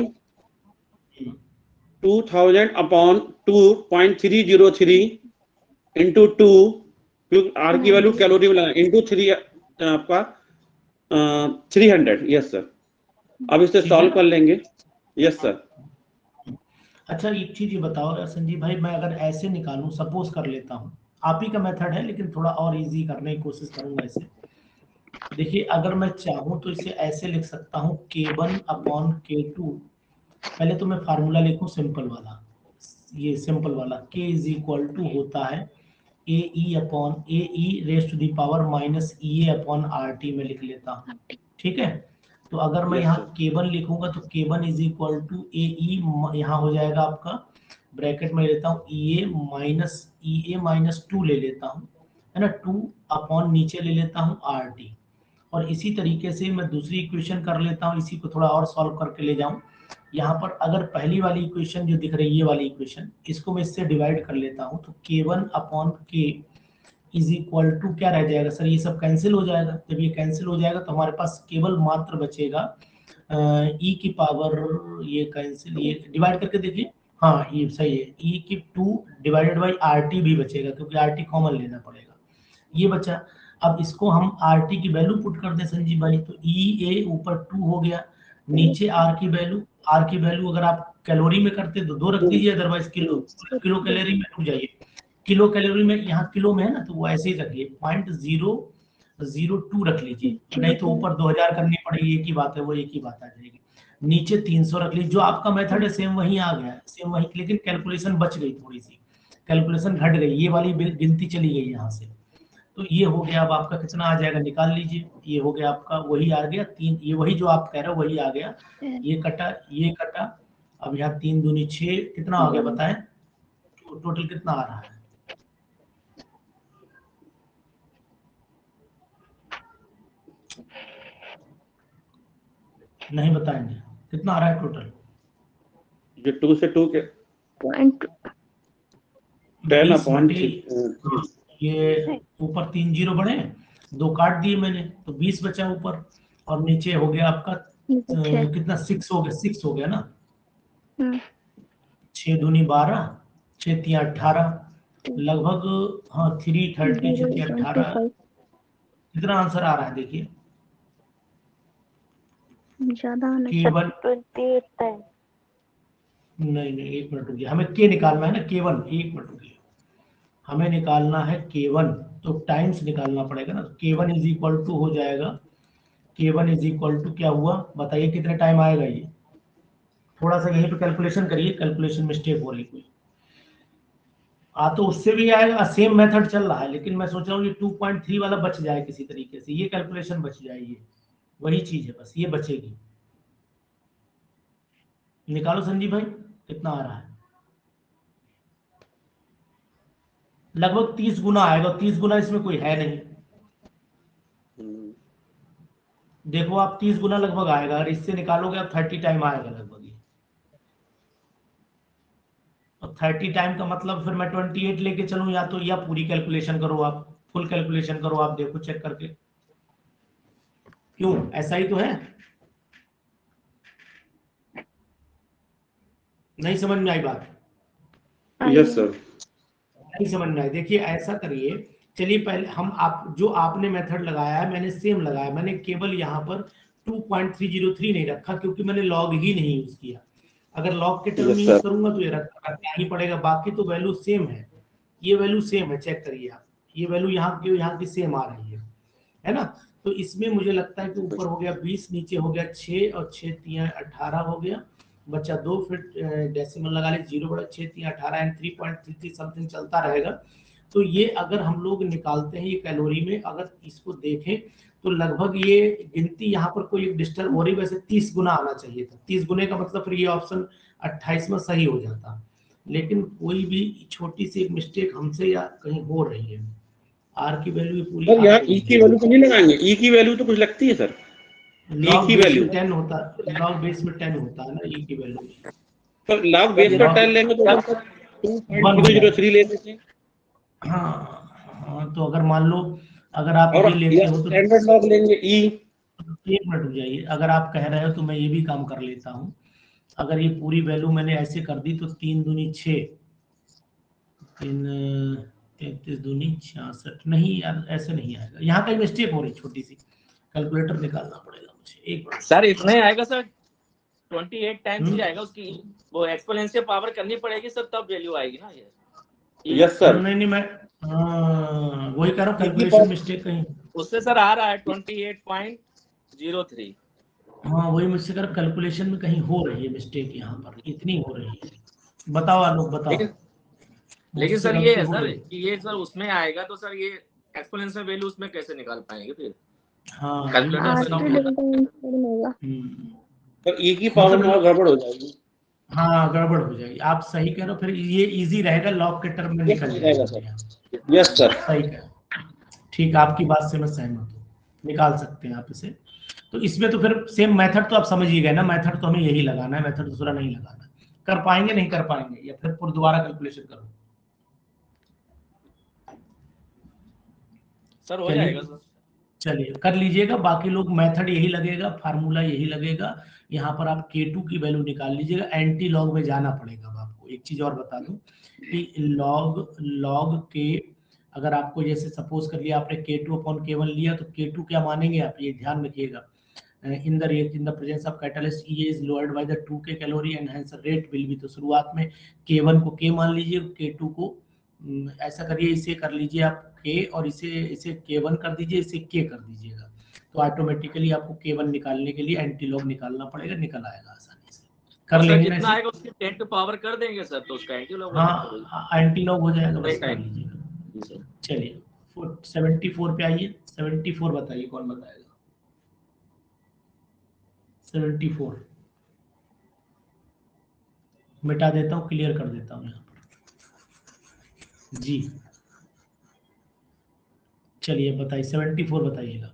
अपॉन 2.303 इंटू 2 R की वैल्यू कैलोरी में इंटू 3 आपका 300। यस सर, अब इसे सॉल्व कर लेंगे। Yes sir. अच्छा एक चीज ये बताओ संजीव भाई, मैं अगर ऐसे निकालूं, सपोज कर लेता हूं, आप ही का मेथड है लेकिन थोड़ा और इजी करने की कोशिश करूंगा इसे। देखिए अगर मैं चाहूं तो इसे ऐसे लिख सकता हूं K1 अपॉन K2। पहले तो मैं फार्मूला लिखूं सिंपल वाला, ये सिंपल वाला K इज इक्वल टू होता है A E upon A E raise to the power minus E A upon R T में लिख लेता हूँ, ठीक है। तो अगर मैं यहाँ K1 लिखूंगा तो K1 is equal to A E, यहाँ हो जाएगा आपका ब्रैकेट में लेता हूँ ई ए माइनस 2 ले लेता हूँ, है ना, 2 अपॉन नीचे ले लेता हूँ आर टी। और इसी तरीके से मैं दूसरी इक्वेशन कर लेता हूँ, इसी को थोड़ा और सॉल्व करके ले जाऊँ। यहाँ पर अगर पहली वाली इक्वेशन जो दिख रही है, ये वाली इक्वेशन, इसको मैं इससे डिवाइड कर लेता हूँ, तो K1 upon K is equal to क्या रह जाएगा सर, ये सब कैंसिल हो जाएगा। जब ये कैंसिल हो जाएगा तो हमारे पास केवल मात्र बचेगा ई की पावर, ये कैंसिल, ये डिवाइड करके देखिए, हाँ ये सही है, ई की 2 डिवाइडेड बाई आर टी भी बचेगा, क्योंकि आर टी कॉमन लेना पड़ेगा, ये बचा। अब इसको हम आर टी की वैल्यू पुट कर दें संजीव भाई, तो ई ए ऊपर 2 हो गया, नीचे आर की वैल्यू अगर आप कैलोरी में करते तो 2 रख दीजिए, अदरवाइज किलो कैलोरी में रुक जाइए, किलो कैलोरी में, यहाँ किलो में है ना, तो वो ऐसे ही रखिए 0.002 रख लीजिए, नहीं तो ऊपर 2000 करनी पड़ेगी, एक ही बात है, वो एक ही बात आ जाएगी। नीचे 300 रख लीजिए, जो आपका मेथड है सेम वही आ गया, सेम वही, लेकिन कैलकुलेशन बच गई, थोड़ी सी कैलकुलेशन घट गई, ये वाली गिनती चली गई यहाँ से। तो ये हो गया, अब आपका कितना आ जाएगा निकाल लीजिए, ये हो गया आपका, वही आ गया 3, ये वही जो आप कह रहे हो वही आ गया, ये कटा, अब यहाँ 3 दूनी 6, कितना हो गया बताएं, टोटल कितना आ रहा है, नहीं बताएंगे कितना आ रहा है टोटल, जो 2 से 2 के 10 अपॉन, ये ऊपर 3 जीरो बढ़े, 2 काट दिए मैंने, तो 20 बचा ऊपर, और नीचे हो गया आपका कितना, 6 हो गया ना, 6 दूनी 12, 6 3 18, लगभग, हाँ 330, 6 18, कितना आंसर आ रहा है देखिए, ज्यादा K1 28 नहीं 1 मिनट रुकिए, हमें K निकालना है ना, K1, 1 मिनट रुकिए, हमें निकालना है K1, तो टाइम्स निकालना पड़ेगा ना, K1 इज इक्वल टू हो जाएगा, K1 इज इक्वल टू क्या हुआ बताइए, कितने टाइम आएगा ये, थोड़ा सा यहीं पे कैलकुलेशन करिए, कैलकुलेशन मिस्टेक हो रही कोई, तो उससे भी आएगा, सेम मेथड चल रहा है, लेकिन मैं सोच रहा हूँ ये 2.3 वाला बच जाए किसी तरीके से, ये कैलकुलेशन बच जाए, ये वही चीज है, बस ये बचेगी। निकालो संजीव भाई कितना आ रहा है, लगभग 30 गुना आएगा, 30 गुना इसमें कोई है नहीं, देखो आप 30 गुना लगभग आएगा, अगर इससे निकालोगे आप 30 टाइम आएगा लगभग ये, और 30 टाइम का मतलब फिर मैं 28 लेके चलूं, या तो, या पूरी कैलकुलेशन करो आप, फुल कैलकुलेशन करो आप, देखो चेक करके, क्यों ऐसा ही तो है, नहीं समझ में आई बात, यस सर, नहीं समझ में आई, देखिए ऐसा करिए, चलिए पहले हम, आप जो आपने मेथड लगाया है मैंने सेम लगाया, मैंने केवल यहाँ पर 2.303 नहीं रखा, क्योंकि मैंने लॉग ही नहीं यूज किया, अगर लॉग के टर्म यूज करूंगा तो ये रखना ही पड़ेगा, बाकी तो वैल्यू सेम है, ये वैल्यू सेम है, चेक करिए आप, ये वैल्यू यहाँ की सेम आ रही है ना, तो इसमें मुझे लगता है कि ऊपर हो गया 20, नीचे हो गया 6, और 6 3 18 हो गया, बच्चा 2, फिर डेसिमल लगा ले, 0 बड़ा 6 3 18 एंड 3.33 समथिंग चलता रहेगा। तो ये अगर हम लोग निकालते हैं ये कैलोरी में, अगर इसको देखें तो लगभग ये गिनती यहाँ पर कोई डिस्टर्ब हो रही, वैसे 30 गुना आना चाहिए था, 30 गुने का मतलब फिर ये ऑप्शन 28 में सही हो जाता, लेकिन कोई भी छोटी सी एक मिस्टेक हमसे या कहीं हो रही है, आर की वैल्यू पूरी, यहाँ ई की वैल्यू तो नहीं लगाएंगे, ई की वैल्यू तो कुछ लगती है सर, लॉग बेस में 10 होता है, लॉग बेस में 10 होता है ना ई की वैल्यू, तो लॉग बेस पर 10 लेंगे तो 2.003 ले लेते हैं, हाँ, तो अगर मान लो अगर आप ये लेते हो तो स्टैंडर्ड लॉग लेंगे ई, 1 मिनट रुक जाइए, अगर आप कह रहे हो तो मैं ये भी काम कर लेता हूँ, अगर ये पूरी वैल्यू मैंने ऐसे कर दी तो 3 दूनी 6, 33 दूनी 66, नहीं यार ऐसे नहीं आएगा, यहाँ कहीं मिस्टेक हो रही छोटी सी, कैलकुलेटर निकालना पड़ेगा मुझे, एक मिनट सर, इतना ही आएगा सर, 28 टाइम्स ही आएगा, उसकी वो एक्सपोनेंशियल पावर करनी पड़ेगी सर, तब वैल्यू आएगी ना ये, यस सर, नहीं मैं वही कह रहा हूँ, कैलकुलेशन मिस्टेक कहीं, उससे सर आ रहा है 28.03, हाँ वही मुझसे कर, कैलकुलेशन में कहीं हो रही है मिस्टेक, यहाँ पर इतनी हो रही है, बताओ आलोक बताओ, लेकिन मुझसे सर ये गलती है हो सर गई। कि ये सर उसमें आएगा तो सर ये एक्सपोनेंशियल वैल्यू उसमें कैसे निकाल पाएंगे फिर? हाँ ये कैलकुलेटर बात में सही ना कह होगा। रहे पर e की पावर में और गड़बड़ हो जाएगी। हाँ गड़बड़ हो जाएगी, आप सही कह रहे हो, फिर ये इजी रहेगा, लॉग के टर्म में यस निकल रहेगा जाएगा। Sir, yes sir. सही कह रहे हो। ठीक, आपकी बात से मैं सहमत हूँ, निकाल सकते हैं आप इसे। तो इसमें तो फिर सेम मेथड तो आप समझ ही गए ना, मेथड तो हमें यही लगाना है, मेथड दूसरा नहीं लगाना है। कर पाएंगे नहीं कर पाएंगे, या फिर दोबारा कैलकुलेशन करो? सर हो जाएगा सर। चलिए कर लीजिएगा, बाकी लोग मेथड यही लगेगा, फार्मूला यही लगेगा। यहाँ पर आप K2 की वैल्यू निकाल लीजिएगा, एंटी लॉग में जाना पड़ेगा। अब आपको एक चीज और बता दूं कि लॉग के, अगर आपको जैसे सपोज कर लिया आपने K2/K1 लिया, तो K2 क्या मानेंगे आप, ये ध्यान रखिएगा। In the presence of catalyst E is lowered by the 2K calorie and hence rate will be. तो शुरुआत में K1 को K मान लीजिए, K2 को ऐसा करिए, इसे कर लीजिए आप K, और इसे K1 कर दीजिए, इसे K कर दीजिएगा। तो ऑटोमेटिकली आपको K1 निकालने के लिए एंटी लॉग निकालना पड़ेगा, निकल आएगा आसानी से। कर तो लेंगे ना जितना इसे? आएगा उसकी 10 टू पावर कर देंगे सर, तो उसका एंटी लॉग। हाँ एंटी लॉग हो जाएगा, बस कर लीजिएगा। चलिए 74 पे आइए। 74 बताइए, कौन बताएगा? 74 मिटा देता हूँ, क्लियर कर देता हूँ यहाँ पर जी। चलिए बताइए 74 बताइएगा।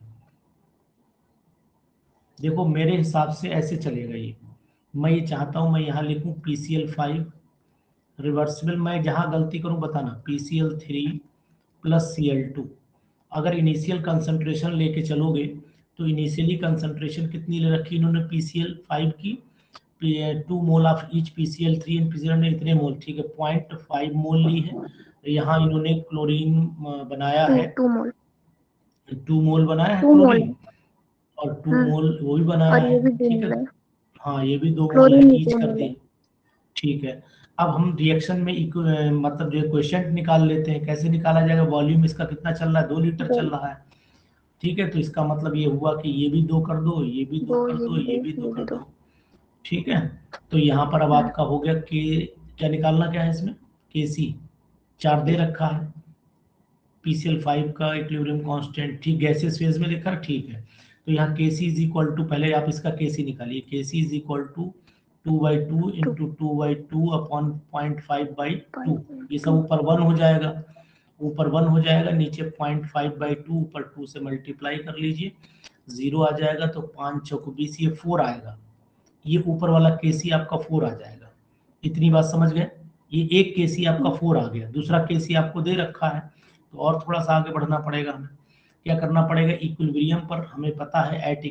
देखो मेरे हिसाब से ऐसे चलेगा ये, मैं ये चाहता हूँ मैं यहाँ लिखूँ PCl5 रिवर्सिबल। मैं जहाँ गलती करूँ बताना, PCl3 प्लस Cl2। अगर इनिशियल कंसंट्रेशन लेके चलोगे तो इनिशियली कंसंट्रेशन कितनी ले रखी इन्होंने PCl5 की, 2 mole of each PCl3 and PCl ने इतने मोल, ठीक है, 0.5 मोल ली है। यहाँ इन्होंने क्लोरीन बनाया है, 2 मोल बनाया है क्लोरीन, और 2 मोल वो भी बनाया है, ठीक है। हाँ ये भी 2 मोल है, ईच कर दिए, ठीक है। अब हम रिएक्शन में मतलब जो क्वेश्चन निकाल लेते हैं। कैसे निकाला जाएगा? वॉल्यूम इसका कितना चल रहा है, 2 लीटर चल रहा है, ठीक है। तो इसका मतलब ये हुआ कि ये भी 2 कर दो, ये भी 2 कर दो, ये भी 2 कर दो, ठीक है। तो यहाँ पर अब आपका हो गया कि क्या निकालना क्या है इसमें, KC 4 दे रखा है, PCl5 का इक्विलिब्रियम कांस्टेंट, ठीक, गैसेस फेज में लिखा, ठीक है। तो यहाँ KC इज इक्वल टू, पहले आप इसका KC निकालिए, KC is equal to 2/2 into 2/2 upon 0.5/2। ये सब ऊपर 1 हो जाएगा, ऊपर 1 हो जाएगा, नीचे 0.5/2, ऊपर 2 से मल्टीप्लाई कर लीजिए, 0 आ जाएगा, तो 5 चौक 20, ये 4 आएगा। ये ऊपर वाला KC आपका 4 आ जाएगा। इतनी बात समझ गए? ये एक KC आपका 4 आ गया, दूसरा KC आपको दे रखा है, तो और थोड़ा सा आगे बढ़ना पड़ेगा हमें। क्या करना पड़ेगा? इक्विलिब्रियम पर हमें पता है, एट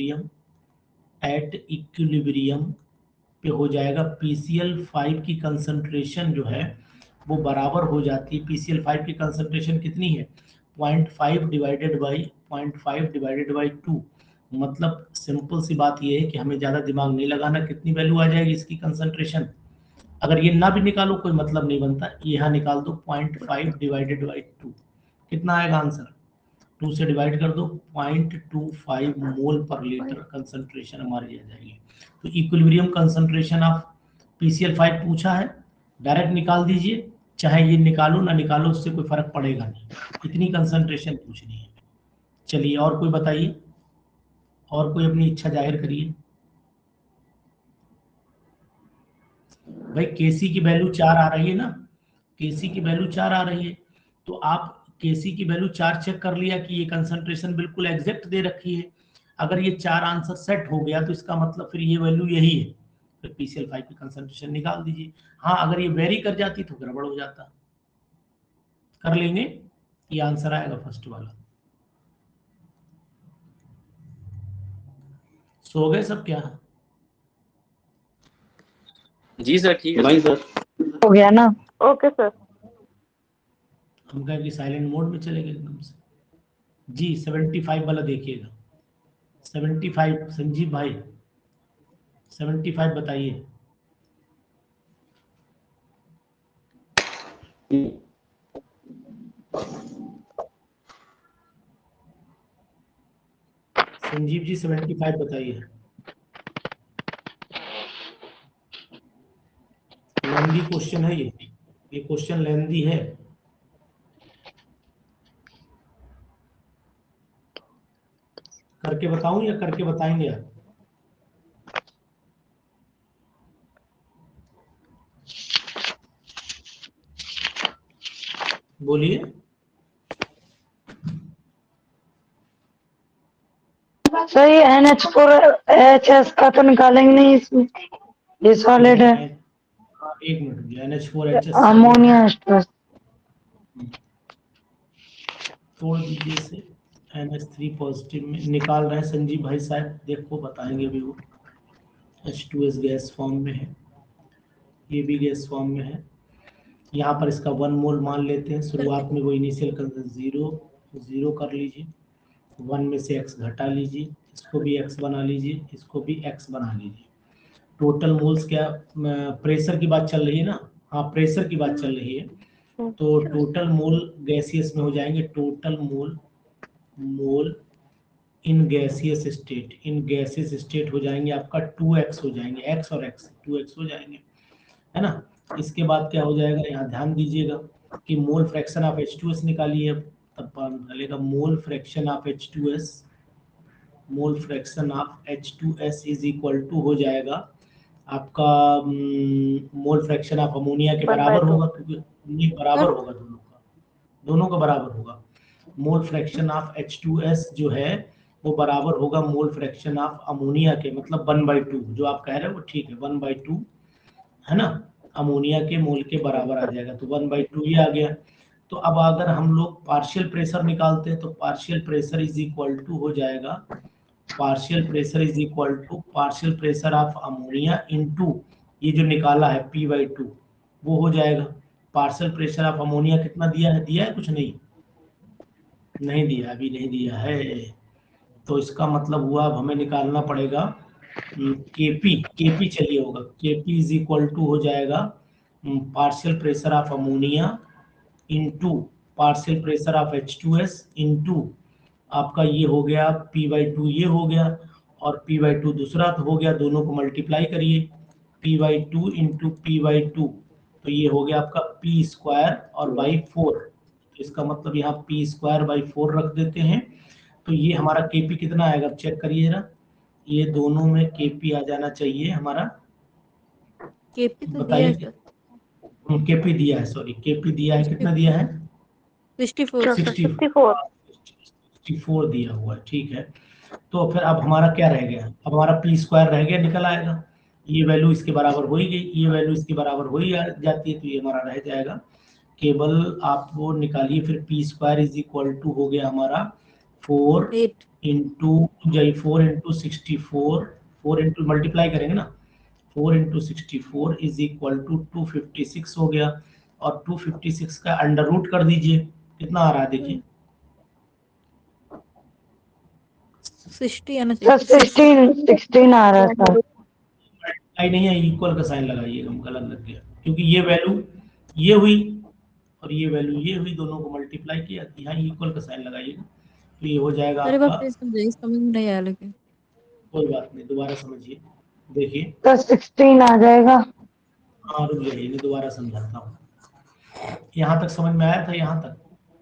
इक्विलिब्रियम पे हो जाएगा PCl5 की कंसंट्रेशन जो है वो बराबर हो जाती है। PCl5 की कंसंट्रेशन कितनी है? 0.5 डिवाइडेड बाई 2। मतलब सिंपल सी बात ये है कि हमें ज़्यादा दिमाग नहीं लगाना, कितनी वैल्यू आ जाएगी इसकी कंसंट्रेशन। अगर ये ना भी निकालो कोई मतलब नहीं बनता, यहाँ निकाल दो 0.5 डिवाइडेड बाई 2, कितना आएगा आंसर? 2 से डिवाइड कर दो, 0.25 मोल पर लीटर कंसंट्रेशन हमारी आ जाएगी। तो इक्विलिब्रियम कंसंट्रेशन ऑफ PCl5 पूछा है, डायरेक्ट निकाल दीजिए, चाहे ये निकालो ना निकालो उससे कोई फर्क पड़ेगा नहीं, इतनी कंसंट्रेशन पूछनी है। चलिए और कोई बताइए, और कोई अपनी इच्छा जाहिर करिए। भाई KC की वैल्यू 4 आ रही है ना, KC की वैल्यू 4 आ रही है, तो आप KC की वैल्यू 4 चेक कर लिया कि ये कंसंट्रेशन बिल्कुल एग्जैक्ट दे रखी है। अगर ये 4 आंसर सेट हो गया तो इसका मतलब फिर ये वैल्यू यही है, फिर PCl5 की कंसंट्रेशन निकाल दीजिए। हाँ अगर ये वेरी कर जाती तो गड़बड़ हो जाता। कर लेंगे, ये आंसर आएगा फर्स्ट वाला। सो गए सब क्या? जी सर ठीक है नहीं सर, हो गया ना? Okay sir. हम कहें कि साइलेंट मोड में चले गए एकदम से। जी 75 वाला देखिएगा, 75 संजीव भाई 75 बताइए। संजीव जी 75 बताइए। लंबी क्वेश्चन है ये। ये क्वेश्चन लेंदी है। करके बताऊं या करके बताएंगे आप? बोलिए। सर ये NH4HS का तो निकालेंगे नहीं इसमें, ये सॉलिड है। एक मिनट, NH4HS अमोनिया एस्टर तोड़ दीजिए इसे। NH3 पॉजिटिव में निकाल रहे हैं संजीव भाई साहब, देखो बताएंगे भी वो। H2S गैस फॉर्म में है, ये भी गैस फॉर्म में है। यहाँ पर इसका 1 मोल मान लेते हैं। शुरुआत में वो इनिशियल जीरो कर लीजिए, 1 में से x घटा लीजिए, इसको भी x बना लीजिए, इसको भी x बना लीजिए। टोटल मोल्स क्या, प्रेशर की बात चल रही है ना? हाँ प्रेशर की बात चल रही है। तो टोटल मोल गैसियस में हो जाएंगे, total mole in gaseous state हो जाएंगे आपका 2x हो जाएंगे, x और x 2x हो जाएंगे, है ना? इसके बाद क्या हो जाएगा, यहाँ ध्यान दीजिएगा कि मोल फ्रैक्शन ऑफ H2S निकालिए। तब पता निकलेगा mole fraction of H2S is equal to हो जाएगा आपका मोल फ्रैक्शन ऑफ अमोनिया के बराबर होगा, क्योंकि बराबर होगा दोनों का बराबर होगा। मोल फ्रैक्शन ऑफ H2S जो है वो बराबर होगा मोल फ्रैक्शन ऑफ अमोनिया के, मतलब 1/2। जो आप कह रहे हो वो ठीक है, 1/2 है ना, अमोनिया के मोल के बराबर आ जाएगा। तो 1/2 ही आ गया। तो अब अगर हम लोग पार्शियल प्रेशर निकालते हैं तो partial pressure is equal to हो जाएगा, partial pressure of ammonia into ये जो निकाला है P/2 वो हो जाएगा। पार्शियल प्रेशर ऑफ अमोनिया कितना दिया है कुछ नहीं दिया, अभी नहीं दिया है। तो इसका मतलब हुआ अब हमें निकालना पड़ेगा केपी चाहिए होगा। केपी इज इक्वल टू हो जाएगा partial pressure of ammonia into partial pressure of H2S into आपका ये हो गया P/2, ये हो गया, और P/2 दूसरा तो हो गया, दोनों को मल्टीप्लाई करिए, P/2 इंटू P/2 तो ये हो गया आपका P² और बाई 4। तो इसका मतलब यहाँ P² बाई 4 रख देते हैं। तो ये हमारा केपी कितना आएगा, चेक करिए जरा, ये दोनों में केपी आ जाना चाहिए हमारा। केपी तो बताइए। दिया है, केपी दिया है, सॉरी केपी दिया है, कितना दिया है? 64 दिया हुआ है, ठीक है। तो फिर अब हमारा क्या रह गया, अब हमारा P² रह गया, निकल आएगा। ये वैल्यू इसके बराबर हो ही गई, ये वैल्यू इसके बराबर हो ही जाती है, तो ये हमारा रह जाएगा। केवल आप वो निकालिए फिर P² इज इक्वल टू हो गया हमारा 4 इंटू 64, 4 इंटू मल्टीप्लाई करेंगे ना, 4 इंटू 64 इज इक्वल टू 256 हो गया, और 256 का अंडर रूट कर दीजिए, कितना आ रहा है देखिए 60 आना सर चाहिए। 16 आ रहा था। नहीं है, इक्वल का साइन लगाइएगा, गलत लग गया, क्योंकि ये वैल्यू ये हुई और ये वैल्यू ये हुई, दोनों को मल्टीप्लाई किया, यहाँ इक्वल का साइन लगाइएगा, तो ये हो जाएगा अरे बाप आपका। रे, समझ में नहीं आया लेकिन। कोई बात नहीं, दोबारा समझिए, देखिए। सर 16 आ जाएगा। हाँ रुक जाइए, मैं दोबारा समझाता हूँ। यहाँ तक समझ में आया था, यहाँ तक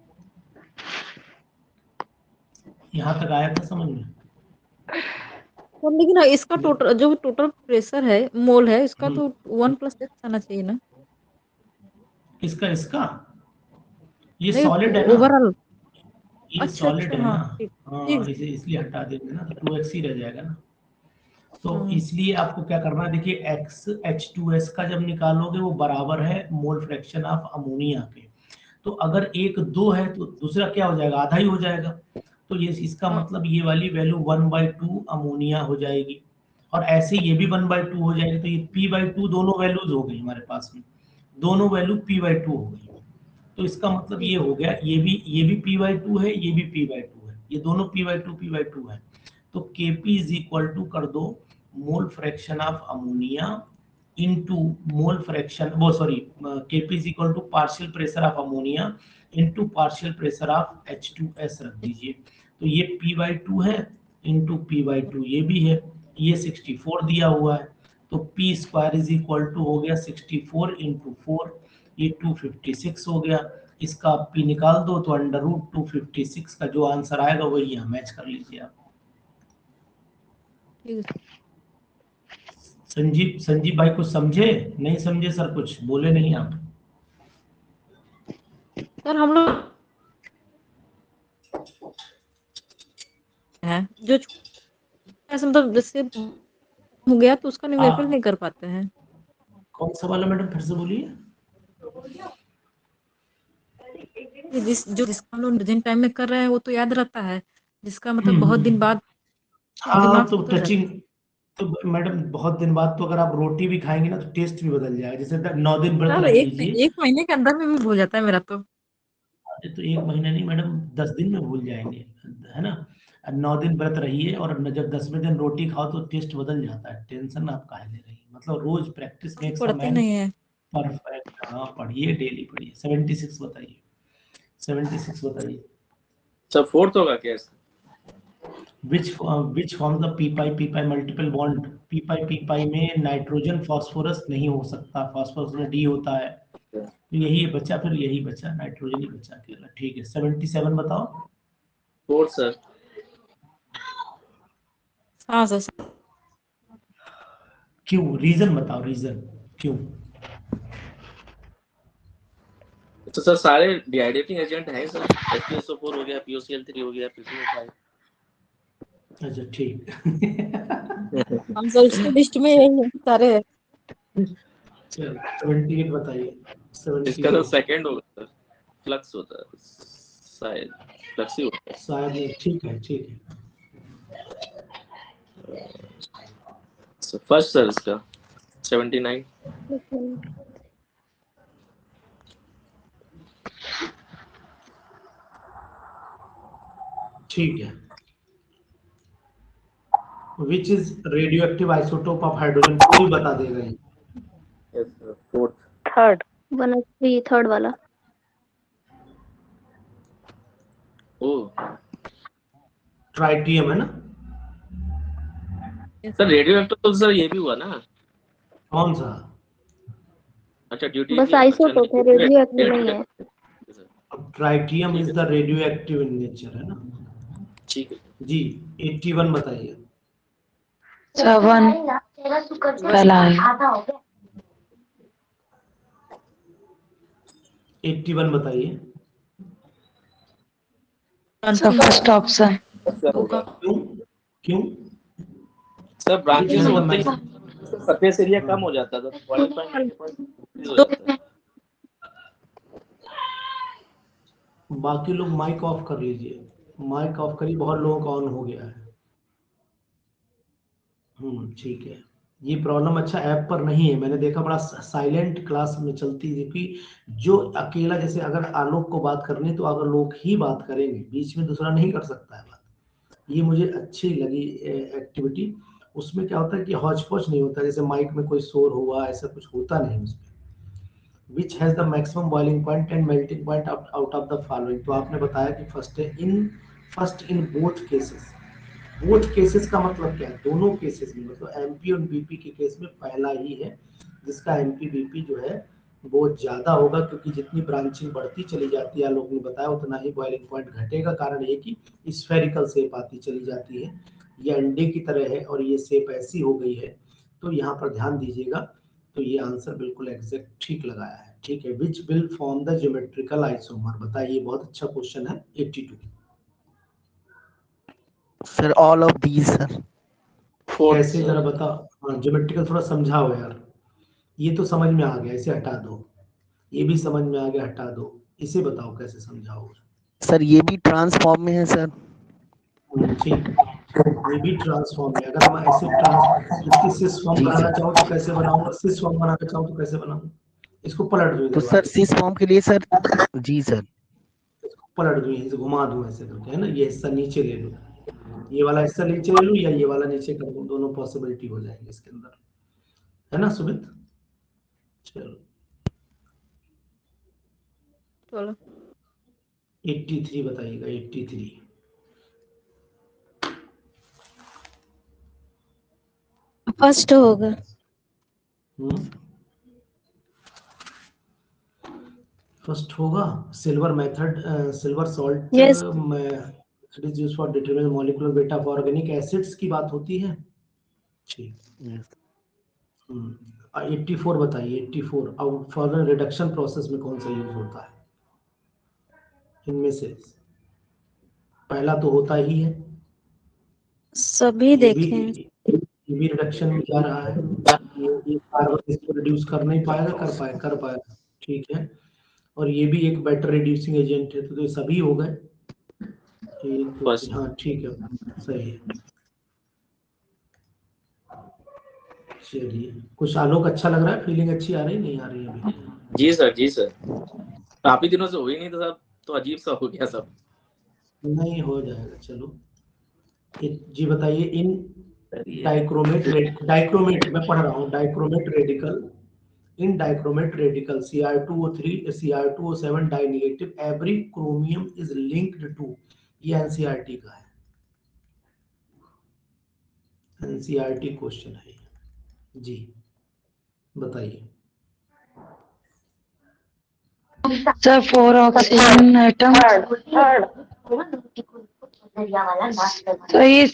आया था समझ में? और लेकिन इसका टोटल प्रेशर है, मोल है इसका, तो 1+X आना चाहिए ना? इसका ये नहीं, सॉलिड है ना, ओवरऑल। ये अच्छा सॉलिड अच्छा, है ना। हाँ ठीक हाँ ठीक। इसे इसलिए हटा देंगे ना, तो 2x ही रह जाएगा ना। तो हाँ। इसलिए आपको क्या करना है, देखिए x H2S का जब निकालोगे वो बराबर है मोल फ्रैक्शन ऑफ अमोनिया के। तो अगर 1 2 है तो दूसरा क्या हो जाएगा, आधा ही हो जाएगा। तो ये इसका मतलब ये वाली वैल्यू 1/2 अमोनिया हो जाएगी, और ऐसे ये भी 1/2 हो जाएगी। तो ये P/2 दोनों वैल्यूज हो गई हमारे पास में, दोनों वैल्यू P/2 हो गई। तो इसका मतलब ये हो गया, ये भी P/2 है, ये भी P/2 है, ये दोनों P/2 है। तो Kp इज इक्वल टू कर दो mole fraction of ammonia into mole fraction, वो sorry, Kp is equal to partial pressure of ammonia into partial pressure of H2S रख दीजिए। तो ये P/2 है इनटू P/2 ये भी है, ये 64 दिया हुआ है। तो P² इज इक्वल टू हो गया 64 इंटू 4, ये 256 हो गया, इसका आप पी निकाल दो तो अंडर रूट 256 का जो आंसर आएगा वही यहाँ मैच कर लीजिए आप। संजीव भाई कुछ समझे? नहीं समझे सर? कुछ बोले नहीं आप? सर हम लोग है जो ऐसे मतलब जैसे हो गया तो उसका न्यूमेरिकल नहीं कर पाते हैं। कौन सा वाला मैडम, फिर से बोलिए। जिसका हम लोग प्रेजेंट टाइम में कर रहे हैं वो तो याद रहता है, जिसका मतलब बहुत दिन बाद हाँ दिमाग तो से उतर टचिंग, तो मैडम बहुत दिन बाद तो अगर आप रोटी भी खाएंगे ना तो टेस्ट भी बदल जाएगा। जैसे 9 दिन व्रत सर रख लीजिए। एक महीने के अंदर में भी भूल जाता है मेरा तो। अरे तो 1 महीना नहीं मैडम, 10 दिन में भूल जाएंगे, है ना। 9 दिन व्रत रहिए और जब 10वें दिन रोटी खाओ तो टेस्ट बदल जाता है। टेंशन आप काहे ले रही है? मतलब रोज प्रैक्टिस मेक्स अ पढ़ते मैन नहीं है। परफेक्ट। हाँ पढ़िए, डेली पढ़िए। 76 बताइए, 76 बताइए। सर फोर्थ होगा क्या इसका? which forms the p pi multiple bond? p pi में नाइट्रोजन फास्फोरस नहीं हो सकता, फास्फोरस में डी होता है, तो यही बचा, फिर यही बचा, नाइट्रोजन ही बचा अकेला। ठीक है, 77 बताओ। Fourth sir. हाँ सर। क्यों? रीजन बताओ, रीजन क्यों? तो सर सारे डिहाइड्रेटिंग एजेंट हैं सर, H2SO4 हो गया, POCl3 हो गया, PCO5। अच्छा ठीक। हम सर उसकी लिस्ट में यही सारे हैं। चलो 78 बताइए। इसका तो 78 सेकंड होगा सर, फ्लक्स होता है शायद, फ्लक्स ही होता है। शायद नहीं, ठीक है ठीक है। फर्स्ट सर इसका 79। ठीक है। Which is radioactive isotope of hydrogen? कोई बता देगा ये। Yes sir, fourth. Third 103 third वाला। ओ ट्राइटियम है ना? सर रेडियो एक्टिव तो सर ये भी हुआ ना। कौन सा? अच्छा ड्यूटी बस आइसोटोप है, रेडियो एक्टिव नहीं है। Tritium is the radioactive in nature, है ना। ठीक है जी 81 बताइए। 7 पहला है। 81 बताइए। Sir first option. सर होगा। क्यों? क्यों? Sir Which branches has the होते ही सरफेस एरिया कम हो जाता था, बॉइलिंग पॉइंट हो जाता है। बाकी लोग माइक ऑफ कर लीजिए, माइक ऑफ करिए, बहुत लोगों का ऑन हो गया है। ठीक है। ये प्रॉब्लम अच्छा ऐप पर नहीं है, मैंने देखा बड़ा साइलेंट क्लास में चलती है, क्योंकि जो अकेला, जैसे अगर आलोक को बात करनी है तो अगर लोग ही बात करेंगे, बीच में दूसरा नहीं कर सकता है बात। ये मुझे अच्छी लगी एक्टिविटी। उसमें क्या होता है कि हौच पौच नहीं होता, जैसे माइक में कोई शोर हुआ ऐसा कुछ होता नहीं उसमें। which has the maximum boiling point and melting point out of the following? तो आपने बताया कि first in both cases. Both cases का मतलब क्या है? दोनों केसेस में, मतलब एमपी और बीपी के केस में पहला ही है जिसका एमपी बीपी जो है वो ज्यादा होगा, क्योंकि जितनी ब्रांचिंग बढ़ती चली जाती है, लोगों ने बताया, उतना ही बॉइलिंग पॉइंट घटेगा। कारण ये कि स्फेरिकल शेप आती चली जाती है, ये अंडे की तरह है और ये शेप ऐसी हो गई है। तो यहाँ पर ध्यान दीजिएगा, तो ये आंसर बिल्कुल एग्जैक्ट ठीक लगाया है। ठीक है, which will form the geometrical isomer? बताइए, बहुत अच्छा क्वेश्चन है। 82 sir all of these sir. कैसे जरा बताओ। हाँ ज्योमेट्रिकल थोड़ा समझाओ यार। ये तो समझ में आ गया, इसे हटा दो। ये भी समझ में आ गया, हटा दो। इसे बताओ कैसे समझाओ। सर ये भी ट्रांसफॉर्म में है सर। ठीक, ये भी ट्रांसफॉर्म है। अगर मैं ऐसे इसकी सिस फॉर्म जी बनाना सर। चाहूँ तो कैसे बनाऊंगा? सिस फॉर्म बनाना चाहूँ तो कैसे बनाऊंगा? इसको पलट दो तो इधर सर वाले, सिस फॉर्म के लिए सर, जी सर। इसको पलट दो, यहीं से घुमा दूं ऐसे करके, है ना। ये हिस्सा नीचे ले लो, ये वाला हिस्सा नीचे ले लूं, या ये वाला नीचे कर दूं, दोनों पॉसिबिलिटी हो जाएंगे इसके अंदर, है ना सुमित। चलो चलो 83 बताइएगा। 83 फर्स्ट होगा। फर्स्ट होगा silver method, silver salt Yes. It is used for determine molecular weight of organic acids की बात होती है। ठीक। 84 बताइए, 84 आउट फर्दर रिडक्शन प्रोसेस में कौन सा यूज होता है इनमें से? पहला तो होता ही है, सभी ये देखें। भी रिडक्शन में जा रहा है, ये कार्बन इसको रिड्यूस कर नहीं पाएगा, कर पाएगा। ठीक है, और ये भी एक बेटर रिड्यूसिंग एजेंट है, तो ये सभी हो गए। हाँ ठीक है, सही है। चलिए, कुछ आलोक अच्छा लग रहा है, फीलिंग अच्छी आ रही नहीं आ रही अभी? जी सर, जी सर, काफी दिनों से हो ही नहीं था सब, तो अजीब सा हो गया सब। नहीं, हो जाएगा, चलो। जी बताइए, इन डाइक्रोमेट मैं पढ़ रहा हूँ, dichromate radical, in dichromate radical Cr2O3 Cr2O7 dinegative every chromium is linked to, ये एनसीईआरटी का है, एनसीईआरटी क्वेश्चन है जी, बताइए। सर 4 ऑक्सीजन एटम, तो ये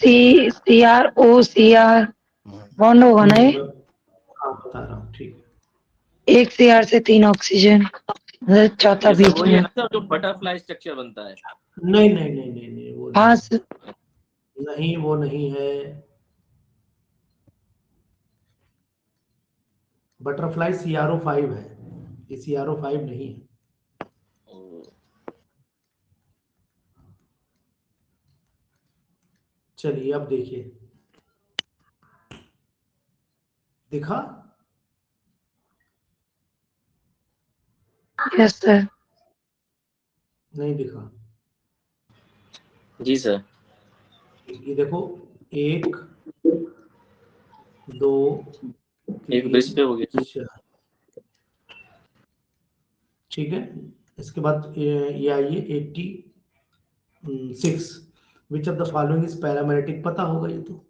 CrO बॉन्ड होगा ना ये? हाँ बता रहा हूँ, ठीक है। एक Cr से 3 ऑक्सीजन, चौथा बीच वही है में। ना सर, जो बटरफ्लाई स्ट्रक्चर बनता है। नहीं वो हाँ नहीं, वो नहीं है। बटरफ्लाई CrO5 है, ये CrO5 नहीं है। चलिए अब देखिए, दिखा? Yes sir. नहीं दिखा? जी सर। ये देखो, 1 2 एक ब्रिज पे हो गया। 4, ठीक है। इसके बाद ये आइए 86, which of the following is paramagnetic, पता होगा ये तो,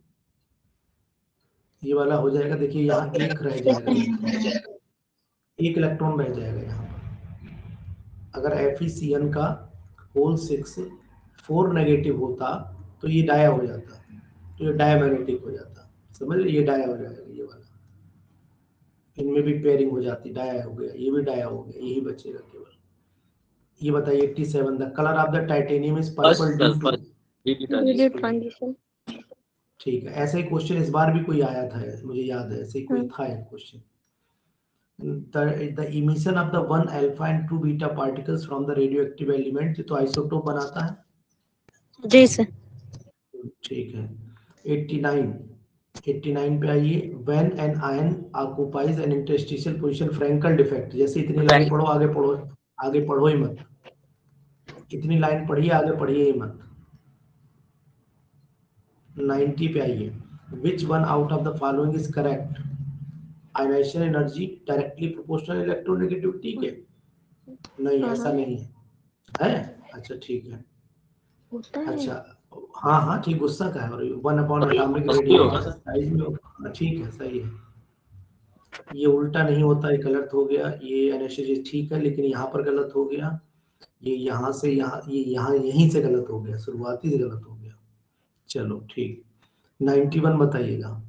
ये वाला हो जाएगा। देखिए यहाँ एक रह जाएगा, एक इलेक्ट्रॉन रह जाएगा यहाँ पर। अगर FeCN का होल 6 4 नेगेटिव होता तो ये डाया हो जाता, तो ये डायमैग्नेटिक हो जाता, समझ रहे, ये डाया हो जाएगा, ये वाला, इनमें भी पेयरिंग हो जाती, डाया हो गया, ये भी डाया हो गया, यही बचेगा केवल। ये बताइए 87, the colour of the titanium is purple due to transition. ठीक है, ऐसा ही क्वेश्चन इस बार भी कोई आया था, मुझे याद है, ऐसे ही कोई था एक question. The emission of the 1 alpha and 2 beta particles from the radioactive element, तो आइसोटोप बनाता है। जी सर। ठीक है, 89 पे आइए, when an ion occupies an interstitial position, Frankel defect, जैसे इतनी लाइन पढ़ो, आगे पढ़ो ही मत, इतनी लाइन पढ़िए, आगे पढ़िए ही मत। 90 पे आइए, which one out of the following is correct? Ionisation energy directly proportional electronegativity के? नहीं, ऐसा नहीं है। अच्छा ठीक है, अच्छा हाँ ठीक, गुस्सा का है, और 1 एटॉमिक रेडियस साइज में, ठीक है, सही है। ये उल्टा नहीं होता, ये गलत हो गया, ये एनालिसिस ठीक है, लेकिन यहाँ पर गलत हो गया, ये यहाँ से यहाँ, ये यहाँ यहीं से गलत हो गया, शुरुआती से गलत हो गया। चलो ठीक, 91 बताइएगा,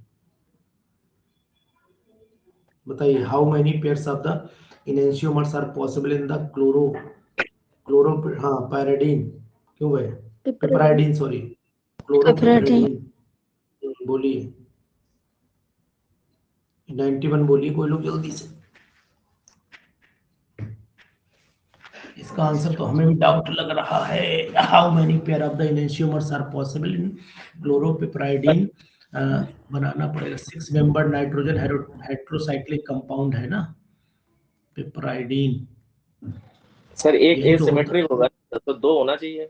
बताइए, how many pairs of the enantiomers are possible in the piperidine, क्यों भाई, पिपराइडीन, सॉरी, क्लोरोपिपराइडीन, बोलिए 91 बोलिए कोई लोग जल्दी से। इसका आंसर तो हमें भी डाउट लग रहा है, how many pair of the enantiomers are possible in chloropiperidine, बनाना पड़ेगा, 6 मेंबर नाइट्रोजन हेट्रोसाइक्लिक कंपाउंड है ना पिपराइडीन। सर एक एसिमेट्रिक होगा तो 2 होना चाहिए।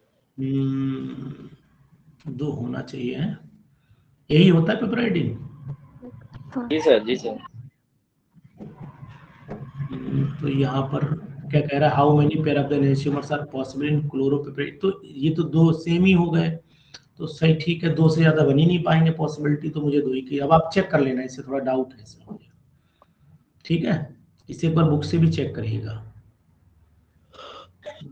2 होना चाहिए, है यही होता है पिपराइडीन। जी सर, जी सर। तो यहाँ पर क्या कह रहा है, how many pair of the enantiomers are possible in chloropiperidine, तो ये तो 2 सेम ही हो गए, तो सही, ठीक है, 2 से ज्यादा बन ही नहीं पाएंगे पॉसिबिलिटी, तो मुझे 2 ही की। अब आप चेक कर लेना, इससे थोड़ा डाउट है इसमें मुझे, ठीक है, इसे एक बार बुक से भी चेक करिएगा।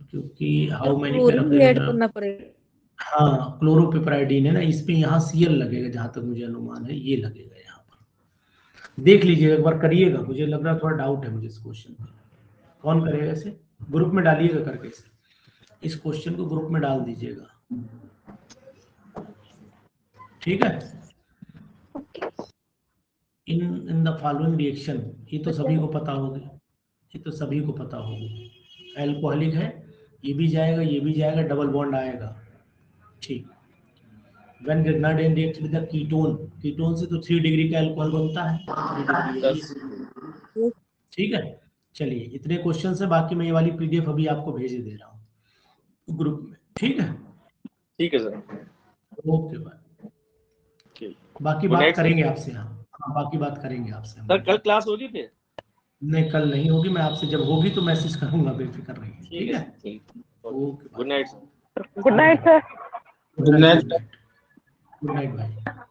क्योंकि हाउ मेनी पे क्लोरीन भी रखेंगे ऐड ना। करना पड़ेगा। हाँ क्लोरोपिपराइडीन है ना, इसमें यहाँ Cl लगेगा, जहां तक मुझे अनुमान है ये लगेगा यहाँ पर। देख लीजिएगा एक बार, करिएगा, मुझे लग रहा है थोड़ा डाउट है मुझे इस क्वेश्चन पे। कौन करेगा इसे? ग्रुप में डालिएगा करके इस क्वेश्चन को ग्रुप में डाल दीजिएगा, ठीक है। इन द फॉलोइंग रिएक्शन, ये तो सभी को पता होगी, ये तो सभी को पता होगी। एल्कोहलिक है, ये भी जाएगा, ये भी जाएगा, डबल बॉन्ड आएगा, ठीक। When grenadine react with the ketone, ketone से तो 3 डिग्री का अल्कोहल बनता है, 3 डिग्री, ठीक है। चलिए इतने क्वेश्चन है, बाकी मैं ये वाली पीडीएफ अभी आपको भेज दे रहा हूँ ग्रुप में, ठीक है। ठीक है सर। Okay bye. बाकी बात करेंगे आपसे, हाँ बाकी बात करेंगे आपसे सर। कल क्लास होगी फिर? नहीं कल नहीं होगी, मैं आपसे जब होगी तो मैसेज करूंगा, बेफिक्र रहिए, ठीक है। Okay, good night. Good night sir. Good night भाई।